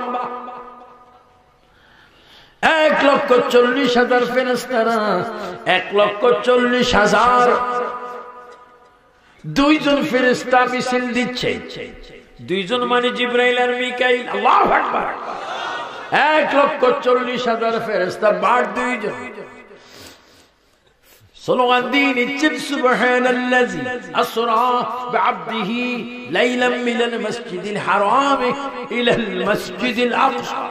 S1: 1,40,000 ফেরেশতারা, 1,40,000। দুইজন ফেরেশতা মিছিল দিচ্ছে, দুইজন মানে জিবরাইল আর মিকাইল। আল্লাহু আকবার। 1,40,000 ফেরেশতা বার দুইজন। স্লোগান দিয়ে নিচ্ছেন, সুবহানাল্লাযী আসরা বিআবদিহি লাইলাম মিনাল মাসজিদিল হারাম ইলাল মাসজিদিল আকসা।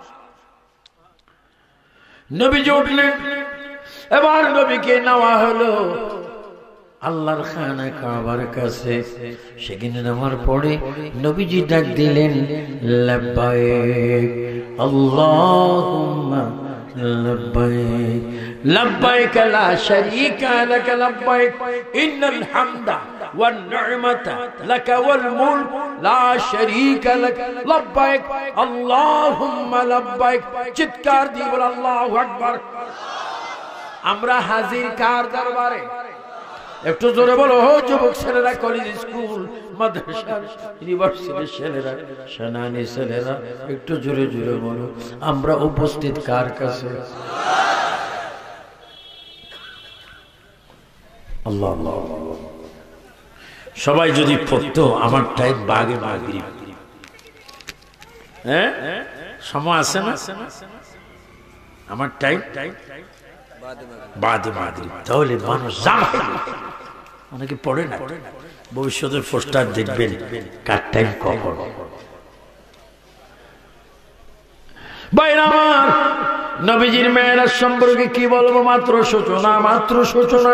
S1: নবী উঠলেন, এবার নবীকে নেওয়া হলো আল্লাহর খানা কাবার কাছে। সেখানে নামার পরে নবীজি ডাক দিলেন, লাব্বাইক আল্লাহুম্মা লাব্বাইক লাব্বাইক লা শারীকা লাক লাব্বাইক ইন্নাল হামদা ওয়ান নি'মাতা লাকা ওয়াল মুলক লা শারীকা লাক লাব্বাইক আল্লাহুম্মা লাব্বাইক। চিৎকার দিয়ে বল আল্লাহু আকবার। আমরা হাজির কার দরবারে? একটু জোরে বলো, হো যুবক ছেলেরা, কলেজ, স্কুল, মাদ্রাসা, ইউনিভার্সিটির ছেলেরা, সেনানি ছেলেরা, একটু জোরে জোরে বলো, আমরা উপস্থিত কার কাছে? আল্লাহ আল্লাহ। সবাই যদি পড়তো আমার টাইম বাগে মাগরিব, হ্যাঁ সময় আছে না? আমার টাইম বাদে মাগরিব, তাহলে মানুষ জানে। অনেকে পড়ে না, ভবিষ্যতের পোস্টার দেখবেন কার টাইম কখন। ভাইরা আমার, নবীজির মেয়েরাজ সম্পর্কে কি বলবো? মাত্র সূচনা, মাত্র সূচনা।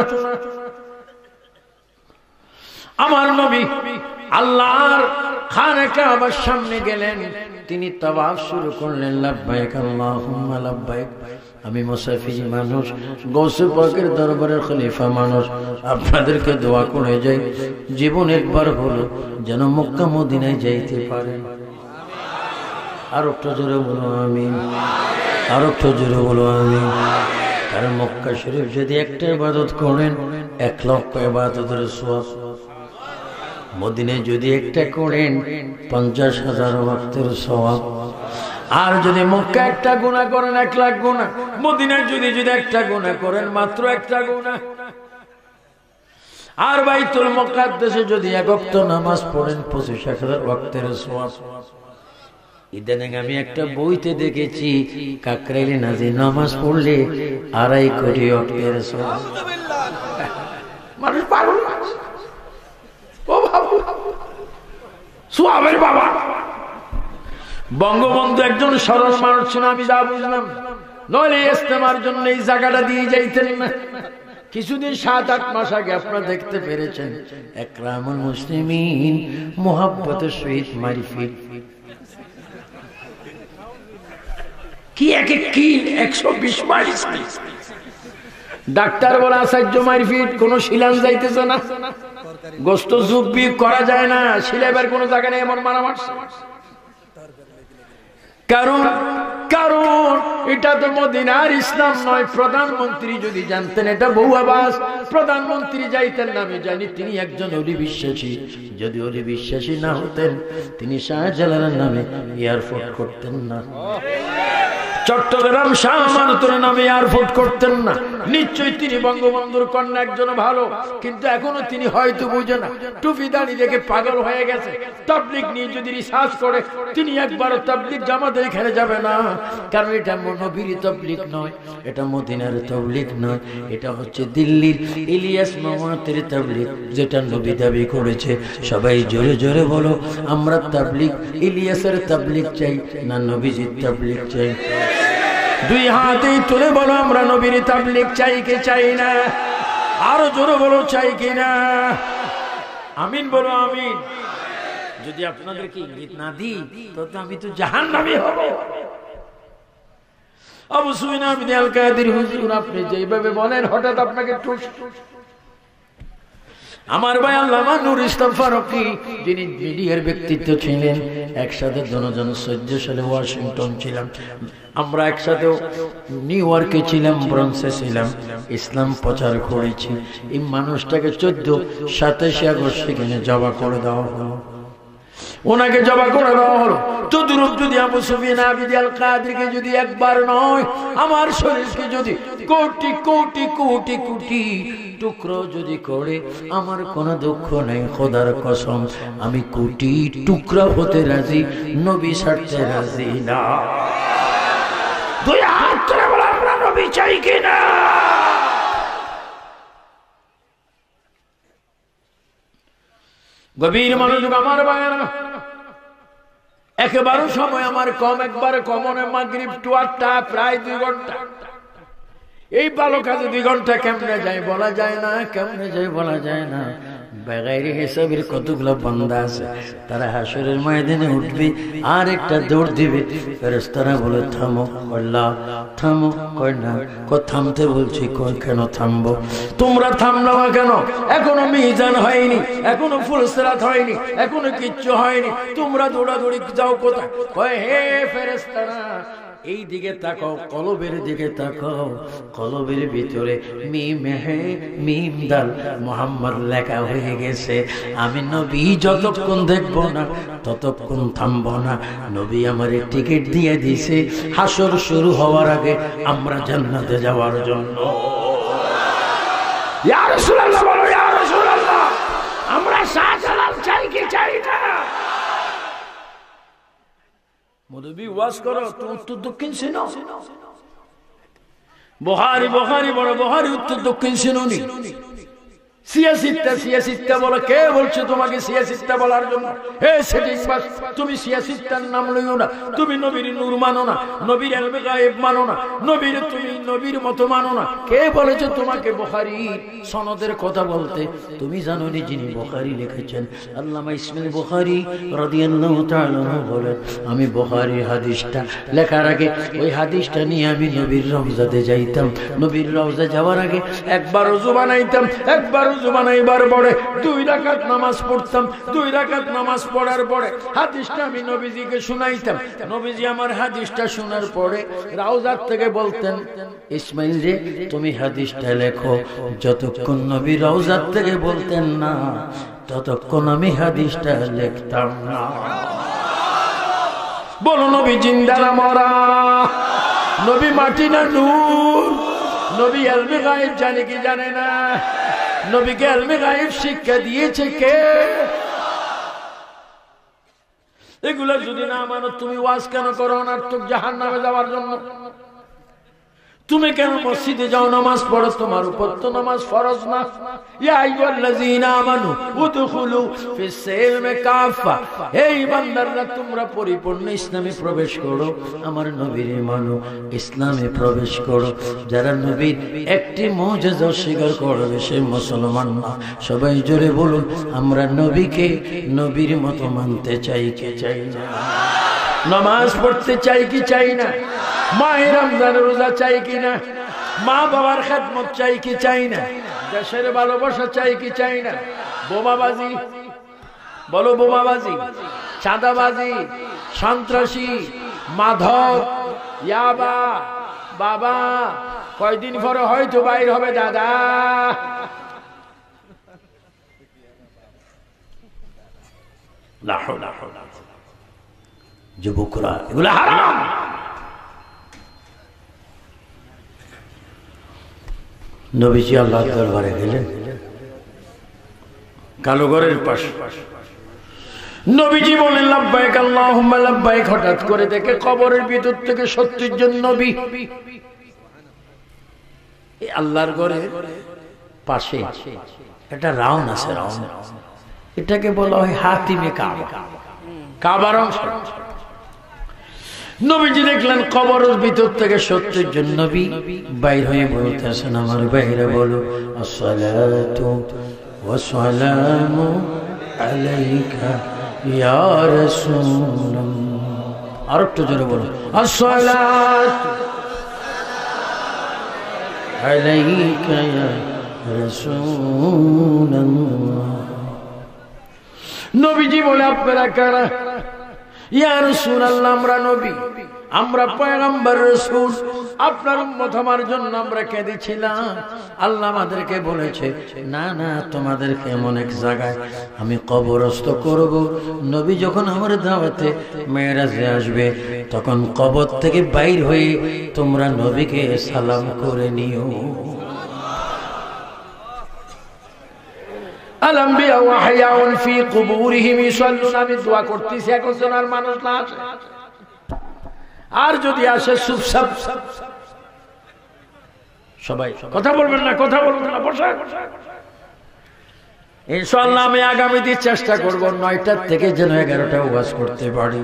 S1: আমার নবী আল্লাহর খানা কাবার সামনে গেলেন, তিনি তাওয়াফ শুরু করলেন। লাব্বাইক আল্লাহুম্মা লাব্বাইক। আমি মুসাফির মানুষ, গৌসে পাকের দরবারের খলিফা মানুষ, আপনাদেরকে দোয়া করে যাই, জীবন একবার হলো যেন মক্কা মদিনায় যাইতে পারে। আর একটু জোরে বলো আমিন, আর একটু জোরে বলো আমিন। কারণ মক্কা শরীফ যদি একটা ইবাদত করেন 1 লক্ষ ইবাদতের সওয়াব, মদিনায় যদি একটা করেন 50,000 ওয়াক্তের সওয়াব। আর যদি মক্কা একটা গুনাহ করেন 1 লাখ গুনাহ, মদিনায় যদি একটা গুনাহ করেন মাত্র একটা গুনাহ। আর বাইতুল মুকাদ্দাসে যদি 1 ওয়াক্ত নামাজ পড়েন 25,000 ওয়াক্তের সওয়াব। ইদানিং আমি একটা বইতে দেখেছি, কাকরাইলে নাজি নামাজ পড়লে 2.5 কোটি ওয়াক্তের সওয়াব। মানুষ পাগল, ও বাবু সোয়াবের বাবা। বঙ্গবন্ধু একজন সরল মানুষ ছিল, আমি যা বুঝলাম, নইলে ইস্তেমার জন্য এই জায়গাটা দিয়ে যাইতেন না। কিছুদিন 7-8 মাস আগে আপনারা দেখতে পেরেছেন, একরামুল মুসলিমিন মুহাব্বতের সহিত মারিফিক কি এক কি 120 মাইল। ডাক্তার বলে আচার্য মারিফিট, কোন শিলান যাইতেছে না, গোস্ত জুব্বি করা যায় না, শিলাইবার কোন জায়গা নেই, এমন মারা মারছে। কারণ কারণ এটা তো মদিনার ইসলাম নয়। প্রধানমন্ত্রী যদি জানতেন এটা বউ আবাস, প্রধানমন্ত্রী যাইতেন না। আমি জানি তিনি একজন অলি বিশ্বাসী। যদি অলি বিশ্বাসী না হতেন তিনি শাহজালালের নামে এয়ারপোর্ট করতেন না, চট্টগ্রাম শাহ আমানতের নামে এয়ারপোর্ট করতেন না। নিশ্চয়ই তিনি বঙ্গবন্ধুর কন্যা একজন ভালো, কিন্তু এখনো তিনি হয়তো বুঝে না। টুপি দাড়ি দেখে পাগল হয়ে গেছে। তাবলীগ নিয়ে যদি রিসার্চ করে তিনি একবারও তাবলীগ জামাতে এখানে যাবে না, কারণ এটা নবীর তাবলীগ নয়, এটা মদিনার তাবলীগ নয়, এটা হচ্ছে দিল্লির ইলিয়াস মামাতের তাবলীগ, যেটা নবী দাবি করেছে। সবাই জোরে জোরে বলো, আমরা তাবলীগ ইলিয়াসের তাবলীগ চাই না নবীজির তাবলীগ চাই? দুই হাতেই তুলে বলো, আমরা নবীর তাবলীগ চাই কি চাই না? আরো জোরে বলো, চাই কি না? আমিন বলো, আমিন। যদি আপনাদেরকে ইঙ্গিত না দিই তো আমি তো জাহান্নামী হব। আবু সুফিয়ান বিন আল কাদির হুজুর, আপনি যেভাবে বলেন হঠাৎ আপনাকে টুস। আমার ভাই আল্লামা নূর ইসলাম ফারুকী, যিনি মিডিয়ার ব্যক্তিত্ব ছিলেন, একসাথে দুজন 14 সালে ওয়াশিংটন ছিলাম, আমরা একসাথে নিউ ইয়র্কে ছিলাম, ব্রন্সে ছিলাম, ইসলাম প্রচার করেছি। এই মানুষটাকে 27 আগস্ট সেখানে জবা করে দেওয়া হলো, ওনাকে জবা করে দেওয়া হলো। তদরূপ যদি আবু সুফিয়ান আবিদ আল কাদিরকে যদি একবার নয়, আমার শরীরকে যদি কোটি কোটি কোটি কোটি টুকরো যদি করে, আমার কোনো দুঃখ নেই। খোদার কসম, আমি কোটি টুকরা হতে রাজি, নবী ছাড়তে রাজি না। দুই হাত তুলে বলো, আমরা নবী চাই কিনা? গভীর মনোযোগ আমার ভাইয়েরা। একেবারে সময় আমার কম, একবারে কমনে মাগরিব টু 8টা, প্রায় 2 ঘন্টা। এই ভালো কাজে 2 ঘন্টা কেমনে যায় বলা যায় না, কেমনে যায় বলা যায় না। বেগাইরি হিসাবের কতগুলো বান্দা আছে, তারা হাসরের ময়দানে উঠবে আর একটা দৌড় দিবে। ফেরেশতারা বলে থামো, আল্লাহ থামো, কয় না, থামতে বলছি, কয় কেন থামবো? তোমরা থামলো না কেন? এখনো মিজান হয়নি, এখনো ফুলসিরাত হয়নি, এখনো কিচ্ছু হয়নি, তোমরা দৌড়াদৌড়ি যাও কোথায়? কয় হে ফেরেশতারা, এই দিকে তাকাও, কলবের দিকে তাকাও। কলবের ভিতরে মিম হে মিম দাল মুহাম্মদ লেখা হয়ে গেছে। আমি নবী যতক্ষণ দেখব না ততক্ষণ থামব না। নবী আমারে টিকিট দিয়ে দিয়েছে হাসর শুরু হওয়ার আগে আমরা জান্নাতে যাওয়ার জন্য। ইয়া রাসূলুল্লাহ বলো, ইয়া রাসূলুল্লাহ, আমরা শাহজালাল চাই কি চাই না? মৌলবী ওয়াজ করো তো উত্তর দক্ষিণ শোনো। বুখারী বুখারী বড়, বুখারী উত্তর দক্ষিণ শোনোনি। সিয়াসিত্তা বলো, কে বলছে তোমাকে সিয়াসিত্তা বলার জন্য? হে সেটিং বাস, তুমি সিয়াসিত্তার নাম লইও না। তুমি নবীর নূর মানো না, নবীর ইলমে গায়েব মানো না, নবীর তুমি নবীর মতো মানো না। কে বলেছে তোমাকে বুখারী সনদের কথা বলতে? তুমি জানো নি যিনি বুখারী লিখেছেন? আল্লামা ইসমাইল বুখারী রাদিয়াল্লাহু তাআলা বলেন, আমি বুখারী হাদিসটা লেখার আগে ওই হাদিসটা নিয়ে আমি নবীর রওজাতে যাইতাম। নবীর রওজা যাওয়ার আগে একবার ওযু বানাইতাম, একবার জুমানাইবার পরে 2 রাকাত নামাজ পড়তাম। 2 রাকাত নামাজ পড়ার পরে হাদিসটা আমি নবীজিকে শুনাইতাম। নবীজি আমার হাদিসটা শোনার পরে রাউজাত থেকে বলতেন, ইসমাইল রে তুমি হাদিসটা লেখো। যতক্ষণ নবী রাউজাত থেকে বলতেন না ততক্ষণ আমি হাদিসটা লিখতাম না। বলো, নবী জিন্দা না মরা? নবী মাটি না নূর? নবী ইলমে গায়েব জানে কি জানে না? নবীকে ইলমে গায়েব শিক্ষা দিয়েছে কে? এগুলো যদি না মানো, তুমি ওয়াজ কেন করো অনার্থক জাহান্নামে যাওয়ার জন্য? তুমি কেন মসজিদে যাও, নামাজ পড়ো? তোমার উপর তো নামাজ ফরজ না। ইয়া আইয়ুহাল্লাযীনা আমানু উদখুলু ফিস সিলমি কাফা, হে ইমানদাররা তোমরা পরিপূর্ণ ইসলামে প্রবেশ করো। আমার নবীর মানো, ইসলামে প্রবেশ করো। যারা নবীর একটি মুজিজা অস্বীকার করবে সে মুসলমান না। সবাই জোরে বলুন, আমরা নবীকে নবীর মতো মানতে চাই কি চাই না? নামাজ পড়তে চাই কি চাই না? মাহে রমজান রোজা চাই কি না? মা বাবার খেদমত চাই কি চাই না? দেশের ভালোবাসা চাই কি চাই না? বোমাবাজি বলো, বোমাবাজি, চাঁদাবাজি, সন্ত্রাসী,
S2: মাধব, ইয়াবা, বাবা কয়দিন পরে হয়তো বাইর হবে দাদা।
S1: যুবকরা এগুলো হারাম। নবীজি আল্লাহর দরবারে গেলেন কালো ঘরের পাশে। নবীজি বলেন লাব্বাইক আল্লাহুম্মা লাব্বাইক। হঠাৎ করে দেখে কবরের ভিতর থেকে 70 জন নবী এই আল্লাহর ঘরের পাশে একটা রাউন্ড আছে, রাউন্ড, এটাকে বলা হয় হাতিমে কাবা, কাবার অংশ। নবীজি দেখলেন কবরের ভিতর থেকে 70 জন নবী বাইর হয়ে বলতেছেন, আমার বাইরে বলো আসসালাতু ওয়াসসালামু আলাইকা ইয়া রাসূলুল্লাহ। আর একটু জোরে বলো আসসালাতু আলাইকা ইয়া রাসূলুল্লাহ। নবীজি বলে আপনারা কারা? ইয়া রাসূলুল্লাহ, আমরা নবী, আমরা পয়গম্বর রাসূল, আপনার উম্মত হওয়ার জন্য আমরা কেঁদেছিলাম। আল্লাহ আমাদেরকে বলেছে না না, তোমাদেরকে এমন এক জায়গায় আমি কবরস্থ করব। নবী যখন আমার দাওয়াতে মেরাজে আসবে তখন কবর থেকে বাইর হয়ে তোমরা নবীকে সালাম করে নিও। আল-আম্বিয়া ওয়া হায়াউন ফি কুবুরিহিম ইসাল্লুন। আমি দোয়া করতেছি একজন আর মানুষ না আসে, আর যদি আসে চুপচাপ সবাই কথা বলবেন না, কথা বলবেন না, বসে ইনশাআল্লাহ আমি আগামী দিন চেষ্টা করব 9টার থেকে যেন 11টা ওয়াজ করতে পারি।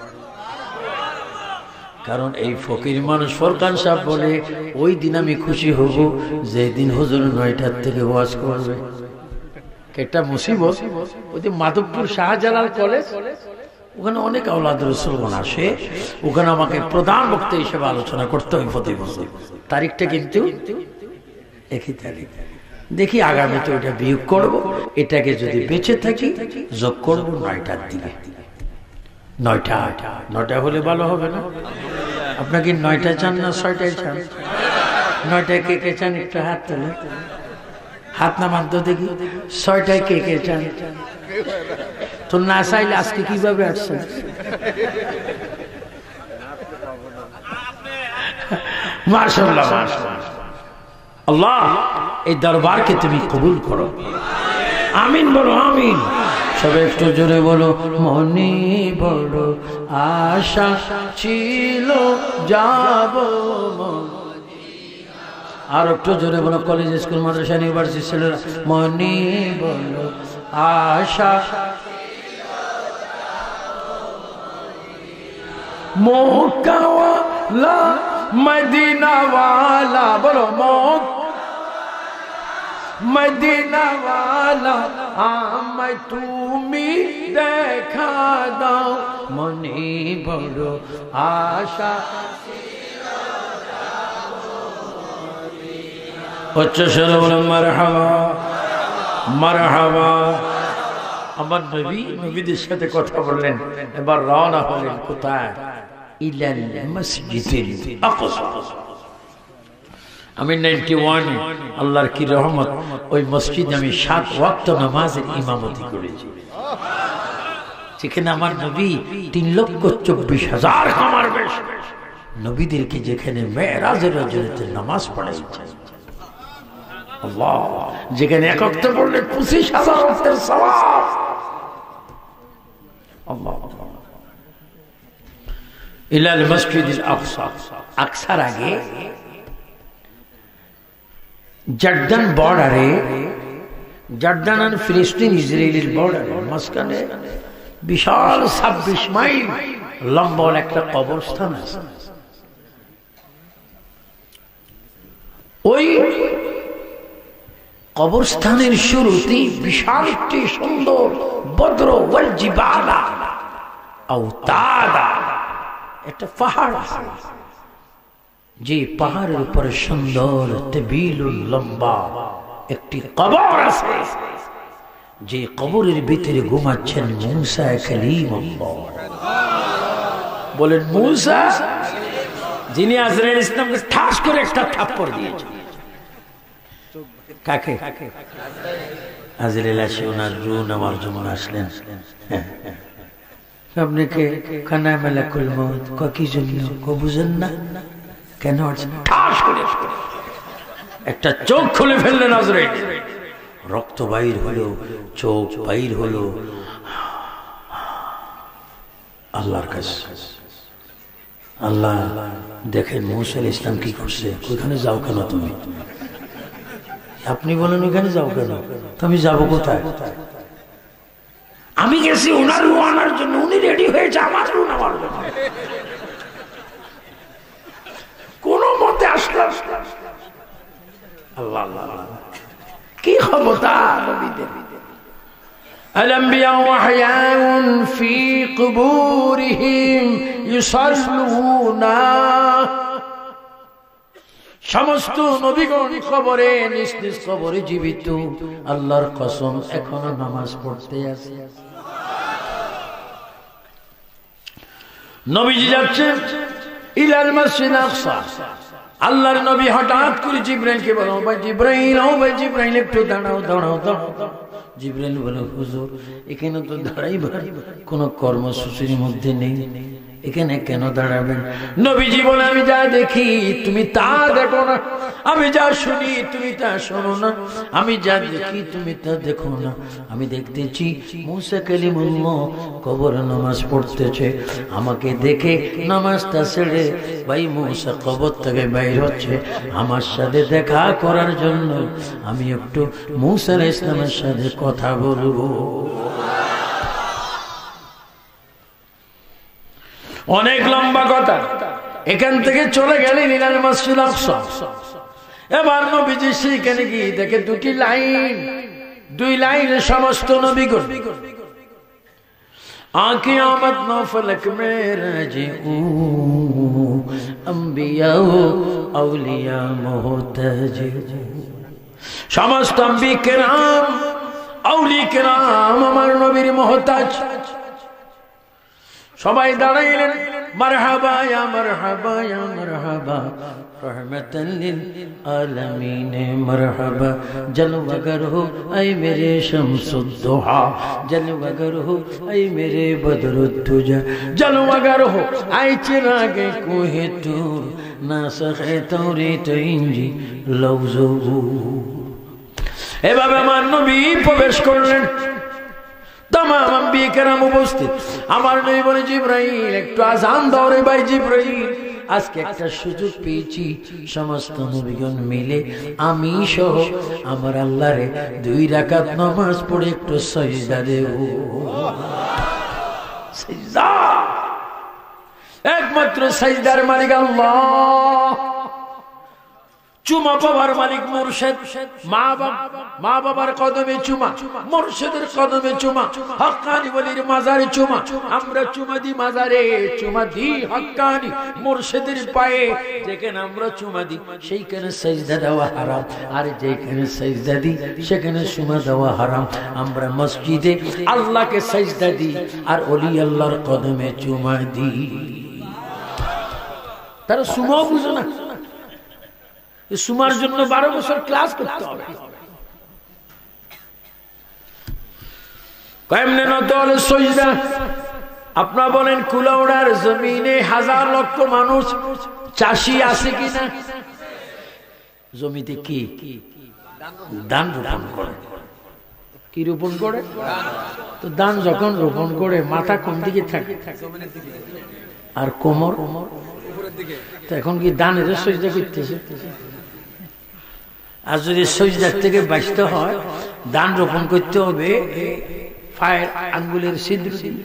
S1: কারণ এই ফকির মানুষ ফরকান সাহেব বলে ওই দিন আমি খুশি হব যেদিন হুজুর 9টার থেকে ওয়াজ করবে। একটা মুসিবত, ওই যে মাধবপুর শাহজালাল কলেজ, ওখানে অনেক আওলাদ রাসূলগণ আসে, ওখানে আমাকে প্রধান বক্তা হিসেবে আলোচনা করতে হয় প্রতি বছর। তারিখটা কিন্তু একই তারিখ। দেখি আগামীতে ওইটা বিয়োগ করব, এটাকে যদি বেঁচে থাকি যোগ করব 9টার দিকে। 9টা হলে ভালো হবে না? আপনাকে 9টা চান না 6টায় চান? 9টায় কে কে চান একটু হাত তোলে, হাত না মানতো দেখি। 6টায় কে কে চান? তো না চাইলে আজকে কিভাবে আসছেন? মাশাআল্লাহ, মাশাআল্লাহ। আল্লাহ এই দরবারকে তুমি কবুল করো, আমিন বলো, আমিন। সবাই একটু জোরে বলো মনে বড় আশা ছিল যাব মদিনা। আর একটু জোরে বলো কলেজ, স্কুল, মাদ্রাসা, ইউনিভার্সিটি ছেলেরা মনে বড় আশা মক্কাওয়ালা মদিনাওয়ালা, বলো মদিনাওয়ালা আমায় তুমি দেখা দাও, মনে বড় আশা। উচ্চ স্বরে বলো মারহাবা, মারহাবা। আমার নবী নবীদের সাথে কথা বললেন, এবার রওনা হলেন কোথায়? ইলাল মসজিদিল আকসা। আমি 91 আল্লাহর কি রহমত, ওই মসজিদে আমি 7 ওয়াক্ত নামাজের ইমামতি করেছি, যেখানে আমার নবী 3,24,000 কামার বেশ নবীদেরকে যেখানে মেরাজের রাজতে নামাজ পড়াইছেন। আল্লাহ, যেখানে এক ওয়াক্ত পড়লে 25,000 ওয়াক্তের সওয়াব। আল্লাহ, ইলাল মসজিদিল আকসা। আকসার আগে জর্দান বর্ডারে, জর্দান আর ফিলিস্তিন ইসরায়েলের বর্ডারে মাঝখানে বিশাল 26 মাইল লম্বা একটা কবরস্থান আছে। ওই কবরস্থানের শুরুতে বিশাল একটি সুন্দর বদ্র ওয়াল জিবালা আওতাদা একটা পাহাড় আছে, যে পাহাড়ের উপরে সুন্দর তবিলুল লম্বা একটি কবর আছে, যে কবরের ভিতরে ঘুমাচ্ছেন মুসা কালিমুল্লাহ।
S2: বলেন মূসা, যিনি আজরাইল ইসলামকে ঠাস করে একটা থাপ্পড় দিয়েছেন। কাকে? আজরাইল আসে ওনার রূহ নেওয়ার জন্য আসলেন। আপনাকে খানা মালাকুল মউত কি জন্য বুঝেন না কেন? ঠাস করে একটা চোখ খুলে ফেললেন আজরাইল, রক্ত বাইর হলো, চোখ বাইর হলো। আল্লাহর কাছে আল্লাহ দেখেন মূসা আলাইহিস সালাম কি করছে, ওইখানে যাও কেন তুমি? আপনি বলেন ওইখানে যাও কেন? তুমি যাবো কোথায়? আমি গেছি ওনার রূহ আনার জন্য, উনি রেডি হয়েছে আমার রূহ নেওয়ার জন্য। কোন মতে আসলাম। আল্লাহ আল্লাহ, কি ক্ষমতা নবীদের। الأنبياء أحياء في قبورهم يصلون। সমস্ত নবীগণ কবরে নিজ নিজ কবরে জীবিত। আল্লাহর কসম এখনো নামাজ পড়তে আছে। নবীজি যাচ্ছেন ইলাল মসজিদ আকসা। আল্লাহর নবী হঠাৎ করে জিবরাইলকে বলে, ও ভাই জিবরাইল, ও ভাই জিবরাইল, একটু দাঁড়াও দাঁড়াও দাঁড়াও। জিবরাইল বলে, হুজুর এখানে তো দাঁড়াইবার কোনো কর্মসূচির মধ্যে নেই, এখানে কেন দাঁড়াবেন? নবীজি বলে, আমি যা দেখি তুমি তা দেখো না, আমি যা শুনি তুমি তা শোনো না, আমি যা দেখি তুমি তা দেখো না। আমি দেখতেছি মূসা কালিমুল্লাহ কবরে নামাজ পড়তেছে। আমাকে দেখে নামাজটা ছেড়ে ভাই মূসা কবর থেকে বাইর হচ্ছে আমার সাথে দেখা করার জন্য। আমি একটু মূসা আলাইহিস সালামের সাথে কথা বলবো। অনেক লম্বা কথা, এখান থেকে চলে গেলেন ইলাল মসজিদ আকসা। এবার নবীজি সেখানে গিয়ে দেখে দুটি লাইন, দুই লাইনে সমস্ত নবীগণ আকিয়ামত না ফলক মে রাজিউ আম্বিয়া আউলিয়া মুহতাজ। সমস্ত আম্বিয়া কেরাম আউলিয়া কেরাম আমার নবীর মুহতাজ। সবাই দাঁড়াইলেন, মারহাবা ইয়া মারহাবা ইয়া মারহাবা रहमतन लिल आलमीन मरहबा। जलवागर हो ऐ मेरे शम्सुद्दुहा, जलवागर हो ऐ मेरे बदरुद्दुजा, जलवागर हो ऐ चिरागे कोहे तूर, नासखे तौरीत इंजी लौज़ू। এভাবে আমার নবী প্রবেশ করলেন। तमाम अंबिया केराम उपस्थित। আমার নবী বলে, জিবরাইল একটু আযান দাও রে ভাই জিবরাইল, আজকে একটা সুযোগ পেয়েছি সমস্ত নবীগণ মিলে আমি সহ আমার আল্লাহরে 2 রাকাত নামাজ পড়ে একটু সিজদা দেব। সিজদা, একমাত্র সিজদার মালিক আল্লাহ। চুমা পাবার মালিক মুর্শিদ। মা বাবার কদমে চুমা, মুর্শিদের কদমে চুমা, হক্কানি ওলির মাজারে চুমা। আমরা চুমা দি মাজারে, চুমা দি হক্কানি মুর্শিদের পায়ে। যেখানে আমরা চুমা দি সেইখানে সিজদা দেওয়া হারাম, আর যেখানে সিজদা দি সেখানে চুমা দেওয়া হারাম। আমরা মসজিদে আল্লাহকে সিজদা দি আর ওলি আল্লাহর কদমে চুমা দি। তারা চুমাও বুঝো না। সুমার জন্য 12 বছর ক্লাস করতে হবে। কেমনে নত হলে সিজদা? আপনারা বলেন কুলাউড়ার জমিনে হাজার লক্ষ মানুষ চাষি আছে কিনা? জমিতে কি ধান রোপণ করে? কি রোপণ করে? তো ধান যখন রোপণ করে মাথা কোন দিকে থাকে? আর কোমর উপরের দিকে। তো এখন কি ধানের সিজদা করতেছে? আর যদি সিজদার থেকে বাঁচতে হয় ধান রোপণ করতে হবে পায়ের আঙ্গুলের ছিদ্র দিয়ে,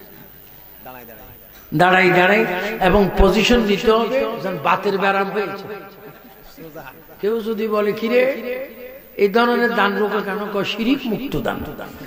S2: দাঁড়াই দাঁড়াই, এবং পজিশন নিতে হবে যেন বাতের ব্যারাম হয়েছে। কেউ যদি বলে কিরে এই ধরনের ধান রোপণ কেন? শিরিক মুক্ত ধান।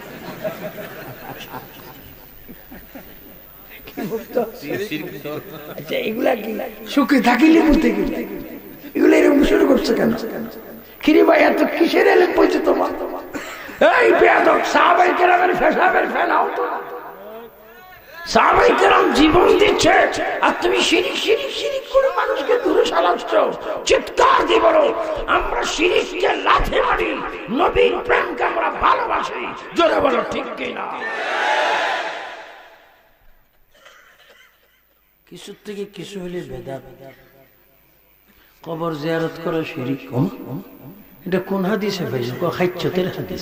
S2: আচ্ছা, এগুলা কি সুখে থাকিলে বুঝতে গেলে এগুলো এরকম শুরু করছে কেন? কিরে ভাই এত কিসের এলেন বলছে তোমার? এই বেয়াদব সাহাবায়ে কেরামের ফেসাবের ফেলাও তো।
S1: সাহাবায়ে কেরাম জীবন দিচ্ছে আর তুমি শিরিক শিরিক শিরিক করে মানুষকে দূরে সরাচ্ছ। চিৎকার দিয়ে বলো, আমরা শিরিককে লাথি মারি, নবীর প্রেমকে আমরা ভালোবাসি। জোরে বলো ঠিক কিনা? কিছু থেকে কিছু হলে বেদাত। কবর জিয়ারত করা শিরিক। এটা কোন হাদিসে পাইছো? খাইচ্ছতের হাদিস।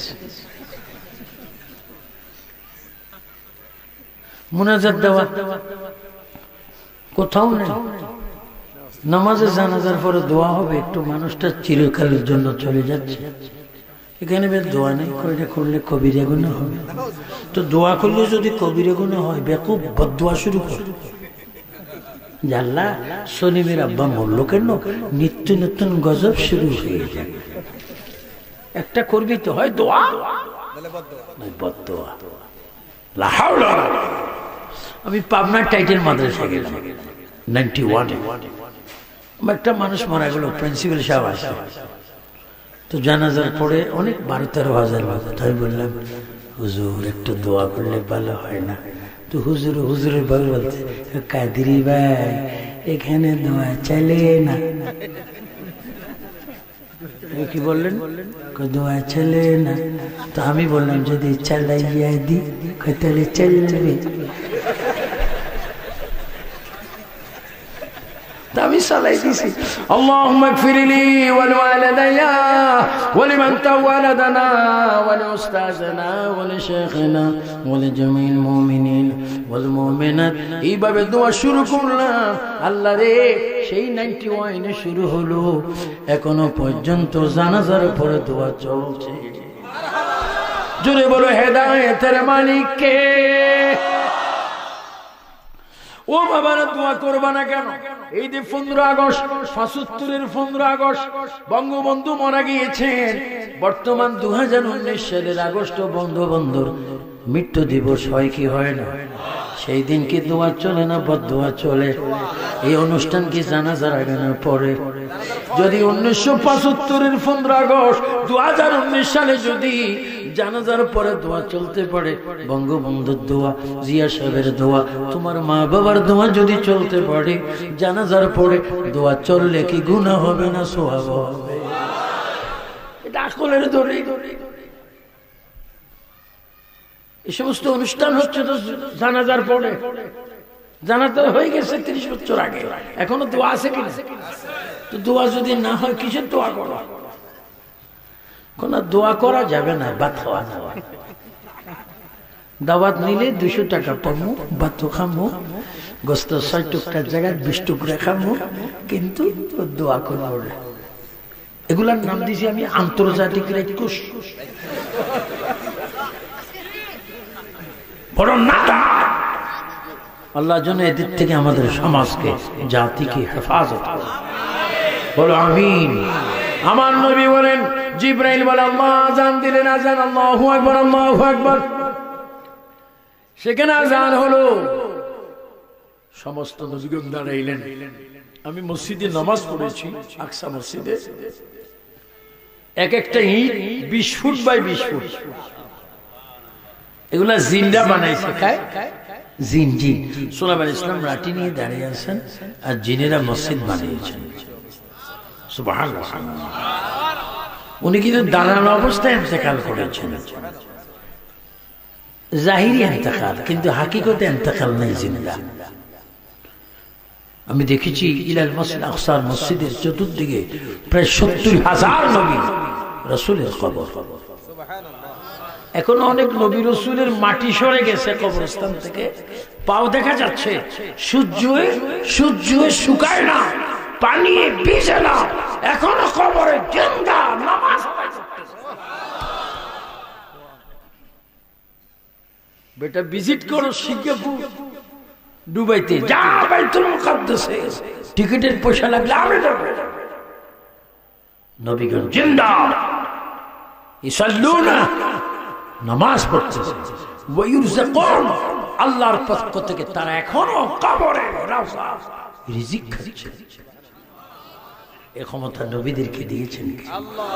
S1: মুনাজাত দেওয়া কোথাও নেই। নামাজে জানাজার পরে দোয়া হবে, একটু মানুষটা চিরকালের জন্য চলে যাচ্ছে, এখানে বেশ দোয়া নেই। এটা করলে কবিরা গুনাহ হবে। তো দোয়া করলে যদি কবিরা গুনাহ হয়, বেকুব বদদোয়া শুরু করে। আল্লাহ সলিমের আব্বা মরল কেন? নিত্য নতুন গজব শুরু হয়ে যায়। একটা করবি তো, হয় দোয়া নয় বদদোয়া। আমি পাবনার টাইটেল মাদ্রাসা গেলাম 91-এ। একটা মানুষ মারা গেল, প্রিন্সিপাল সাহেব আসে। তো জানাজার পরে অনেক 12-13 লোক। তাই বললাম, হুজুর একটু দোয়া করলে ভালো হয় না? তো হুজুরের ভাবে বলছে, কাদেরি ভাই এখানে দোয়া চলে না। কি বললেন? দোয়া চলে না। তো আমি বললাম, যদি চালাইয়া দি তাহলে চলবে। আমি চালাই দিছি, আল্লাহুম্মা গফিরলি ওয়াল ওয়ালিদাইয়া ওয়া লিমান তাওয়ালাদানা ওয়া লিউস্তাযিনা ওয়া লিশাইখিনা ওয়া লিজামিল মুমিনিন ওয়াল মুমিনাত। এইভাবে দোয়া শুরু করলাম। আল্লাহ রে, সেই 91-এ শুরু হলো, এখনো পর্যন্ত জানাজার পরে দোয়া চলছে। জোরে বলো, হেদায়েতের মালিক কে? ও বাবারা, দোয়া করবা না কেন? এই যে 15 আগস্ট, 75-এর 15 আগস্ট বঙ্গবন্ধু মারা গিয়েছেন। বর্তমান 2019 সালের আগস্ট বঙ্গবন্ধুর মৃত্যু দিবস হয় কি হয় না? সেই দিন কি দোয়া চলে না বদদোয়া চলে? এই অনুষ্ঠান কি জানাজার আগে না পরে? যদি 1975-এর 15 আগস্ট 2019 সালে যদি জানাজার পরে দোয়া চলতে পারে, বঙ্গবন্ধুর দোয়া, জিয়া সাহেবের দোয়া, তোমার মা বাবার দোয়া যদি চলতে পারে, জানাজার পরে দোয়া চললে কি গুনাহ হবে না সওয়াব হবে? এটা আকলের দড়ি। এই সমস্ত অনুষ্ঠান হচ্ছে তো জানাজার পরে। জানাজা হয়ে গেছে 30 বছর আগে, এখনো দোয়া আছে কিনা? তো দোয়া যদি না হয়, কিসের দোয়া করো? কোন দোয়া করা যাবে না, ভাত খাওয়া যাওয়া। দাওয়াত নিলে 200 টাকা পাবো, ভাত খামো, গোস্ত 6 টুকটার জায়গায় 20 টুকরা খামো, কিন্তু দোয়া করবো না। এগুলার নাম দিয়েছি আমি আন্তর্জাতিক রেড ক্রস। বড় নাটা। আল্লাহ যেন এদের থেকে আমাদের সমাজকে, জাতিকে হেফাজত করে। বলো আমিন। আমার নবী বলেন, জিবরাইল বলে আল্লাহ আযান দিলেন, আযান, আল্লাহু আকবার, আল্লাহু আকবার। সেখানে আযান হলো, সমস্ত নবীগণ দাঁড়াইলেন। আমি মসজিদে নামাজ পড়েছি, আকসা মসজিদে। এক একটা ইট 20 ফুট বাই 20 ফুট। এগুলা জিনরা বানাইছে। জিন জিন সুলাইমান ইসলাম লাঠি নিয়ে দাঁড়িয়ে আছেন, আর জিনেরা মসজিদ বানিয়েছেন। সুবহানাল্লাহ। উনি কিন্তু দাঁড়ানো অবস্থায় ইন্তেকাল করেছেন। জাহিরি ইন্তেকাল, কিন্তু হাকিকতে ইন্তেকাল নাই, জিন্দা। আমি দেখেছি ইলাল মসজিদ আকসার মসজিদের চতুর্দিকে প্রায় 70,000 নবী রাসূলের কবর। এখন অনেক নবী রাসূলের মাটি সরে গেছে কবরস্থান থেকে, পাও দেখা যাচ্ছে। সূর্য শুকায় না, পানি ভিজে না, এখনো কবরে জিন্দা নামাজ পড়তেছে। বেটা ভিজিট করো সিঙ্গাপুর, দুবাইতে, যা বাইতুল মুকাদ্দাসে, টিকিটের পয়সা লাগলে আমি দেব। নবীগণ জিন্দা, ইসাল্লুনা, নামাজ পড়তেছে। ওয়ায়ুরযাকুন, আল্লাহর পক্ষ থেকে তারা এখনো কবরে রাজা রিজিক খাচ্ছে। এ ক্ষমতা নবীদেরকে দিয়েছেন আল্লাহ।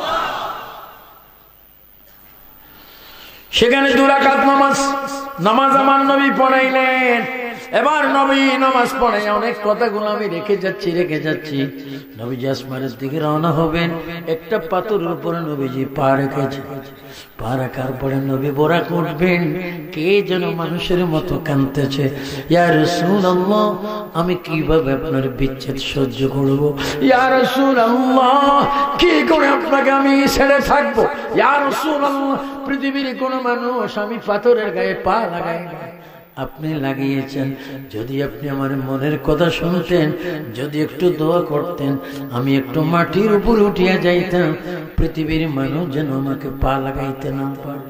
S1: সেখানে 2 রাকাত নামাজ আমার নবী পড়াইলেন। এবার নবী নামাজ পড়ে অনেক কথাগুলো আমি রেখে যাচ্ছি নবীজি আসমানের দিকে রওনা হবেন একটা পাথরের উপরে নবীজি পা রেখেছে পা রাখার পরে নবী বোরাক উঠবেন কে যেন মানুষের মতো কাঁদতেছে ইয়া রাসূলুল্লাহ আমি কিভাবে আপনার বিচ্ছেদ সহ্য করব ইয়া রাসূলুল্লাহ কি করে আপনাকে আমি ছেড়ে থাকবো ইয়া রাসূলুল্লাহ পৃথিবীর কোন মানুষ আমি পাথরের গায়ে পা লাগাই না আপনি লাগিয়েছেন যদি আপনি আমার মনের কথা শুনতেন যদি একটু দোয়া করতেন আমি একটু মাটির উপর উঠিয়া যাইতাম পৃথিবীর মানুষ যেন আমাকে পা লাগাইতে না পারে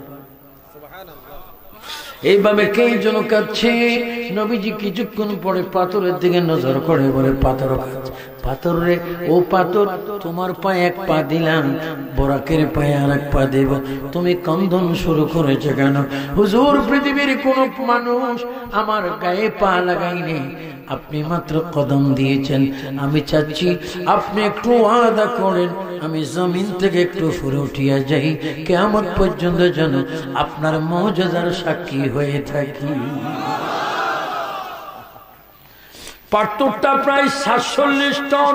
S1: এইভাবে কে যেন কাঁদছে নবীজি কিছুক্ষণ পরে পাথরের দিকে নজর করে বলে পাথর কাঁদছে পাথরে ও পাথর তোমার পায়ে এক পা দিলাম বোরাকের পায়ে আর এক পা দেব তুমি কন্দন শুরু করেছো কেন হুজুর পৃথিবীর কোন মানুষ আমার গায়ে পা লাগাইনি আপনি মাত্র কদম দিয়েছেন আমি চাচ্ছি আপনি একটু ওয়াদা করেন আমি জমিন থেকে একটু ফুরে উঠিয়া যাই কিয়ামত পর্যন্ত যেন আপনার মুজিজার সাক্ষী হয়ে থাকি পাথরটা প্রায় 47 টন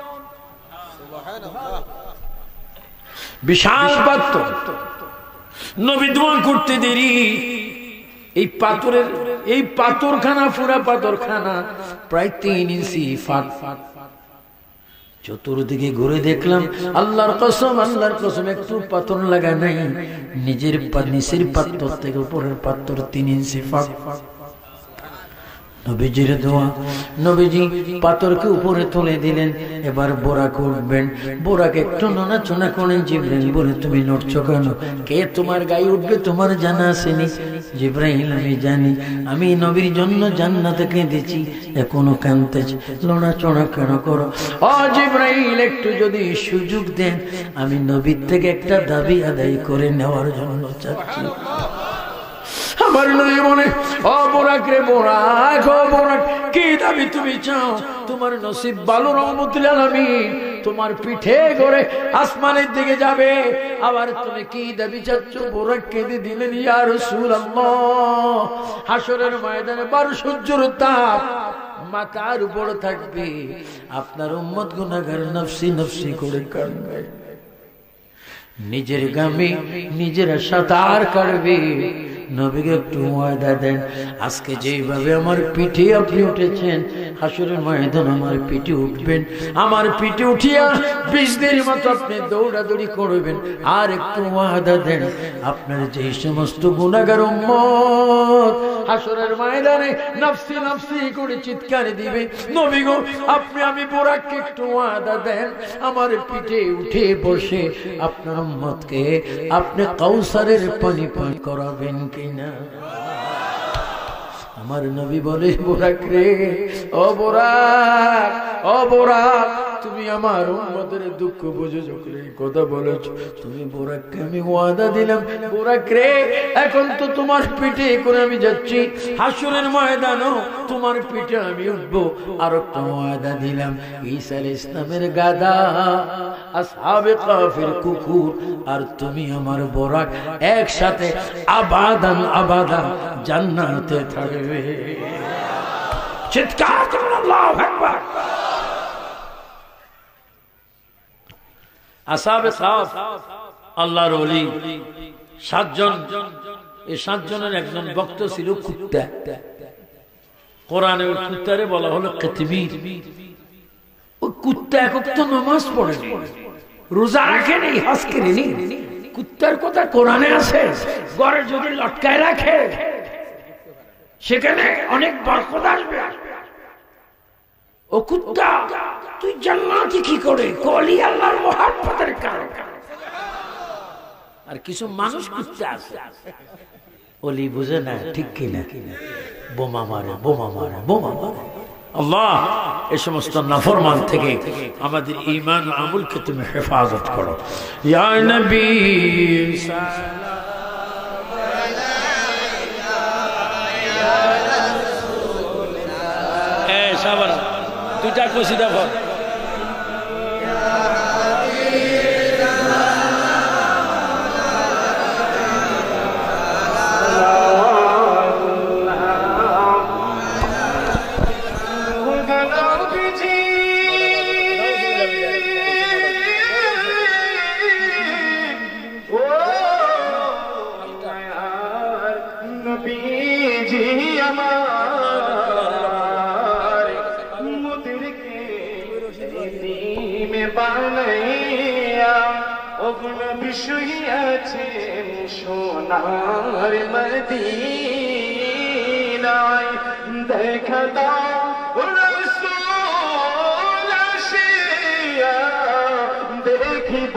S1: বিশাল পাথর নবী দোয়া করতে দেরি এই পাথরের এই পাথরখানা পুরা পাথরখানা প্রায় 3 ইঞ্চি ফাট চতুর্দিকে ঘুরে দেখলাম আল্লাহর কসম একটু পাথর লাগা নাই নিজের নিচের পাথর থেকে উপরের পাথর 3 ইঞ্চি ফাট নবীজির দোয়া নবীজি পাথরকে উপরে তুলে দিলেন এবার বোরাক উঠবেন বোরাক একটু নড়াচড়া করেন জিবরাইল বলে তুমি নড়ছো কেন কে তোমার গায়ে উঠবে তোমার জানা আসেনি জিবরাইল আমি জানি আমি নবীর জন্য জান্নাতে কেঁদেছি এখনো কাঁদতেছি নড়াচড়া কেন করো ও জিবরাইল একটু যদি সুযোগ দেন আমি নবীর থেকে একটা দাবি আদায় করে নেওয়ার জন্য চাচ্ছি আমার নবী বলে ও বোরাক রে বোরাক ও বোরাক কি দাবি তুমি চাও তোমার নসিব ভালো রহমতুল আলামিন তোমার পিঠে করে আসমানের দিকে যাবে আবার তুমি কি দাবি চাচ্ছ বোরাক কেঁদে দিলেন ইয়া রাসূলুল্লাহ হাসরের ময়দানে 12 সূর্যের তাপ মাথার উপর থাকবে আপনার উম্মত গুনাহগার নফসি নফসি করে কাঁদবে নিজের গামে নিজেরা সাঁতার কাটবে নবীকে একটু ওয়াদা দেন আজকে যেভাবে আমার পিঠে আপনি উঠেছেন হাসরের ময়দান আমার পিঠে উঠবেন আমার পিঠে উঠিয়া 20 দিনের মতো আপনি দৌড়াদৌড়ি করবেন আর একটু ওয়াদা দেন আপনার যে সমস্ত গুনাহগার উম্মত হাসরের ময়দানে নফসি নফসি করে চিৎকার দিবে নবী গো আপনি আমি বোরাককে একটু ওয়াদা দেন আমার পিঠে উঠে বসে আপনার উম্মতকে আপনি কাউসারের পানি পান করাবেন কিনা আমার নবী বলে বোরাক রে ও বোরাক ও বোরাক তুমি আমার উম্মতের দুঃখ বুঝে যখন কথা বলেছো তুমি বোরাককে আমি ওয়াদা দিলাম বোরাক রে এখন তো তোমার পিঠে করে আমি যাচ্ছি হাসরের ময়দানও তোমার পিঠে আমি উঠবো আর একটা ওয়াদা দিলাম ঈসা আলাইহিস সালামের গাদা আসহাবে কাফির কুকুর আর তুমি আমার বোরাক একসাথে আবাদান আবাদা জান্নাতে থাকবে চিৎকার করুন আল্লাহু আকবার আসহাবে কাফ আল্লাহর ওলি 7 জন এই 7 জনের একজন ভক্ত ছিল কুত্তা কোরআনে ওই কুত্তারে বলা হলো কিতমির ওই কুত্তা একক তো নামাজ পড়ে রোজা রাখে নেই হজ করে নেই কুত্তার কথা কোরআনে আছে ঘরে যদি লটকায় রাখে সেখানে অনেক বরকত আসবে ও কুত্তা তুই জান্নাতে কি করে কলি আল্লাহর মহব্বতের কারণে আর কিছু মানুষ কুত্তা আছে ওলি বুঝে না ঠিক কিনা বোমা মারে বোমা মারে বোমা মারে আল্লাহ এই সমস্ত নাফরমান থেকে আমাদের ঈমান ও আমলকে তুমি হেফাজত করো ইয়া নবী সাল্লাল্লাহু আলাইকা ইয়া রাসূলুল্লাহ এ সাবর দুটা কসিদা পড়
S3: নবীজি আমার মুদেরকে এতিমে বানাইয়া ওগুলো বিষয় আছেন সোনার মদিনায় দেখা দাও রাসূল আসিয়া দেখিব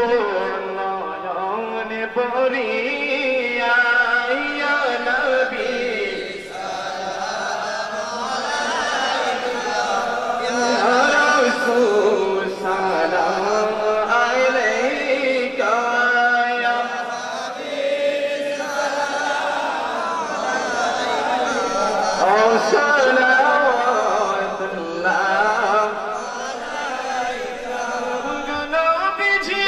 S3: নয়নে ভরিয়া ইয়া নবী রাসূল সালাম আলাইকা ইয়া ও সালাওয়াতুল্লাহ আলাইকা নবীজি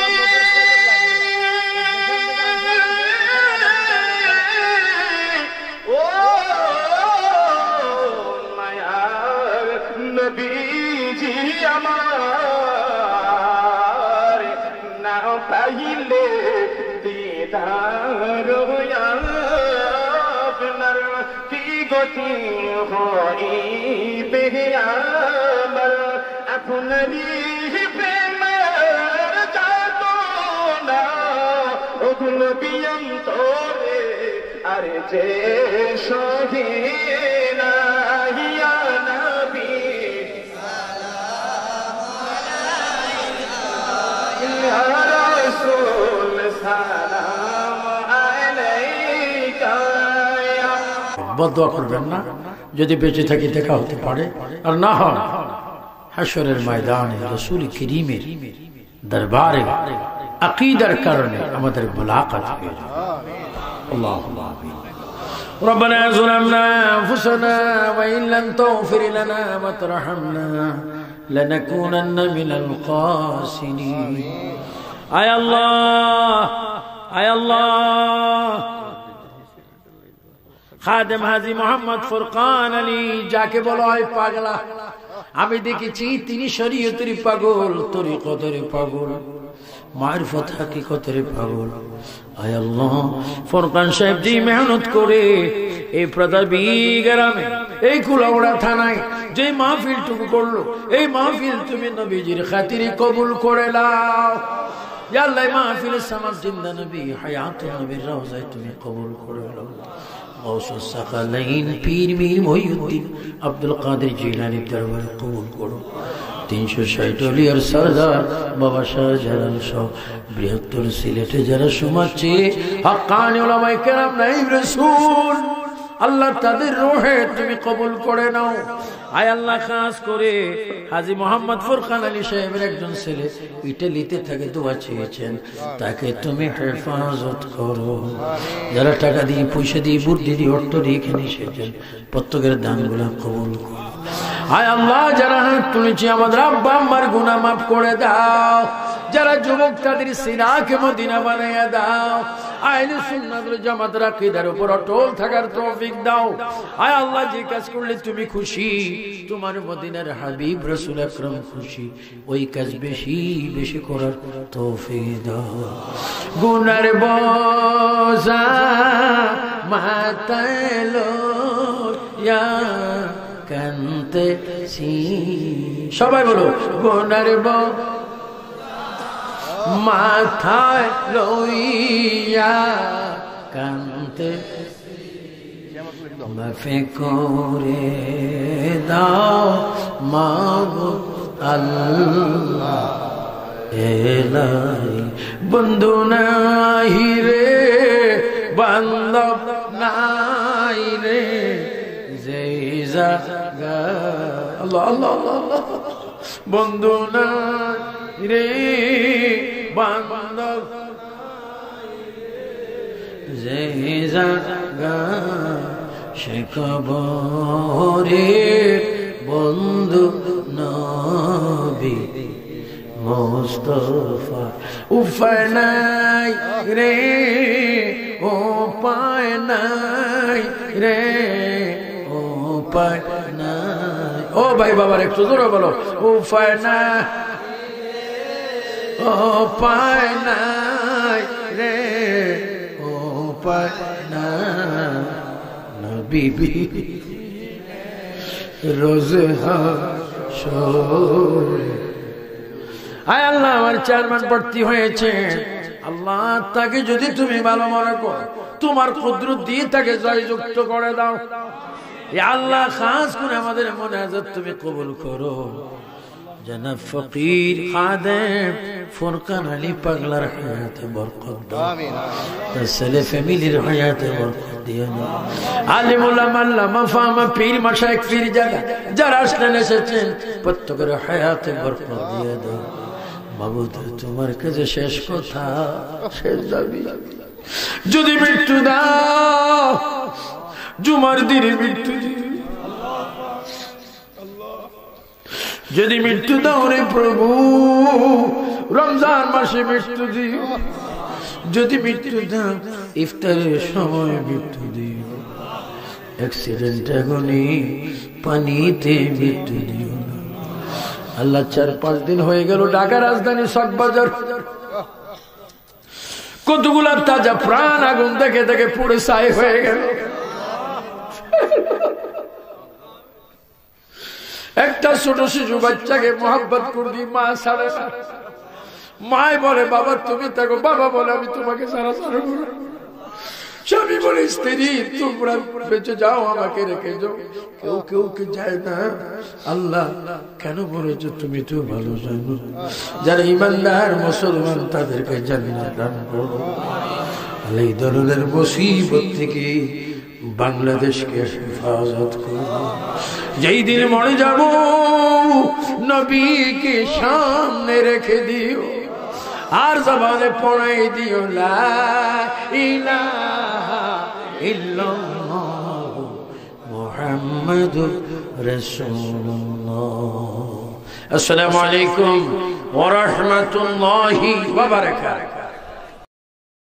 S3: ও মায়ার নবীজি আমার না পাইলে দিদার আপনার কি গতি হইবে আমার আপনারই প্রেমের যাতনা ওগুলো বিয়ন্তরে আর যে সহিনা ইয়া নবী ইয়া রাসূল সালাম আলাইকা ইয়া
S2: বদদোয়া করবেন না, যদি বেঁচে থাকি দেখা হতে পারে, আর না হয় হাশরের ময়দানে রাসূল করিমের দরবারে আকীদার কারণে আমাদের মুলাকাত হয়ে যাবে। আল্লাহুম্মা আমিন। ربنا ظلمنا أنفسنا وإن لم تغفر لنا وترحمنا لنكونن من الخاسرين। আয় আল্লাহ, আয় আল্লাহ, খাদেম হাজী মোহাম্মদ ফুরকান আলী, যাকে বলা হয় পাগলা, আমি দেখেছি তিনি শরীয়তের পাগল, তরিকতের পাগল, মারফত হাকিকতের পাগল। আয় আল্লাহ, ফুরকান সাহেব জি মেহনত করে এই প্রতাপী গ্রামে, এই কুলাউড়া থানায় যে মাহফিলটুকু করলো, এই মাহফিল তুমি নবীজির খাতিরে কবুল করে নাও। ইয়া আল্লাহ, মাহফিল সামাদ জিন্দা নবী হায়াতুন নবীর রওজায় তুমি কবুল করে নাও। গৌসুস সাকালাইন পীর মীর মহিউদ্দিন আব্দুল কাদের জিলানীর দরবারে কবুল করো। 360 অলিয়ার সরদার বাবা শাহজালাল সহ বৃহত্তর সিলেটে যারা সমাজে হক্কানি উলামায়ে কেরাম নাইব রাসূল, আল্লাহ তাদের রূহে তুমি কবুল করে নাও। আয় আল্লাহ, খাস করে হাজী মোহাম্মদ ফুরকান আলী সাহেবের একজন ছেলে ইটালিতে থাকে, দোয়া চেয়েছেন, তাকে তুমি হেফাজত করো। যারা টাকা দিয়ে, পয়সা দিয়ে, বুদ্ধি দিয়ে, অর্থ দিয়ে এখানে এসেছেন, প্রত্যেকের দানগুলো কবুল করো। আয় আল্লাহ, যারা হাত তুলেছি আমাদের আব্বা আম্মার গুনাহ মাফ করে দাও। যারা যুবক তাদের সিরাকে মদিনা বানাইয়া দাও। আহলে সুন্নাত ওয়াল জামাতের আকীদার উপর অটল থাকার তৌফিক দাও। আয় আল্লাহ, যে কাজ করলে তুমি খুশি, তোমার মদিনার হাবিব রাসূল আকরাম খুশি, ওই কাজ বেশি বেশি করার তৌফিক দাও। গুনার বোঝা মাথায় লইয়া কাঁদতেছি, সবাই বলো, গুনার বোঝা মাথায় লইয়া কাঁদতেছি, মাফে করে দাও মাবুদ আল্লাহ। এলাই বন্ধু নাই রে, বান্ধব নাই রে, যেই জায়গা আল্লাহ আল্লাহ আল্লাহ, বন্ধু নাই রে, বান্ধব যেই জায়গা, সে কবরে বন্ধু নবী মুস্তাফা। উপায় নাই রে, উপায় নাই রে, উপায় নাই। ও ভাই বাবার একটু জোরে বলো, উপায় নাই, উপায় নাই রে, উপায় নাই
S1: बीबी रोज़े हाशर आय अल्लाह আমার চেয়ারম্যান প্রার্থী হয়েছে আল্লাহ তাকে যদি তুমি ভালো মনে করো তোমার কুদরত দিয়ে তাকে জয়যুক্ত করে দাও ইয়া আল্লাহ খাস করে আমাদের মুনাজাত তুমি কবুল করো জনাব ফকির খাদেম ফুরকান আলী পাগলার হায়াতে বরকত দাও আমিন তার ছেলে ফ্যামিলির হায়াতে বরকত দিও আলিম উলামা আল্লামা ফামা পীর মাশায়েখ পীর যারা আসলেন এসেছেন প্রত্যেকের হায়াতে বরকত দিয়ে দাও মাবুদ তোমার কাছে শেষ কথা শেষ দাবি যদি মৃত্যু দাও জুমার দিনে মৃত্যু দিও যদি মৃত্যু দাও রে প্রভু রমজান মাসে মৃত্যু দিও যদি মৃত্যু দাও ইফতারের সময় মৃত্যু দিও অ্যাক্সিডেন্ট আগুনে পানিতে মৃত্যু দিও আল্লাহ 4-5 দিন হয়ে গেল ঢাকা রাজধানী চকবাজার কতগুলা তাজা প্রাণ আগুন দেখে দেখে পুড়ে ছাই হয়ে গেল একটা ছোট শিশু বাচ্চাকে মোহাব্বত করবি মা ছাড়ে না মায় বলে বাবা তুমি থাকো বাবা বলে আমি তোমাকে ছাড়া ছাড়ব না স্বামী বলে স্ত্রী তোমরা বেঁচে যাও আমাকে রেখে যাও কেউ কেউ কে যায় না আল্লাহ কেন বলেছো তুমি তো ভালো জানো যারা ইমানদার মুসলমান তাদেরকে জান্নাত দান করো আল্লাহ এই ধরনের মুসিবত থেকে বাংলাদেশকে হেফাজত করো যেই দিন মরে যাব নবীকে সামনে রেখে দিও আর জবানে পড়াই দিও লা ইলাহা ইল্লাল্লাহ মুহাম্মাদুর রাসূলুল্লাহ আসসালামু আলাইকুম ওয়া রাহমাতুল্লাহি ওয়া বারাকাতুহু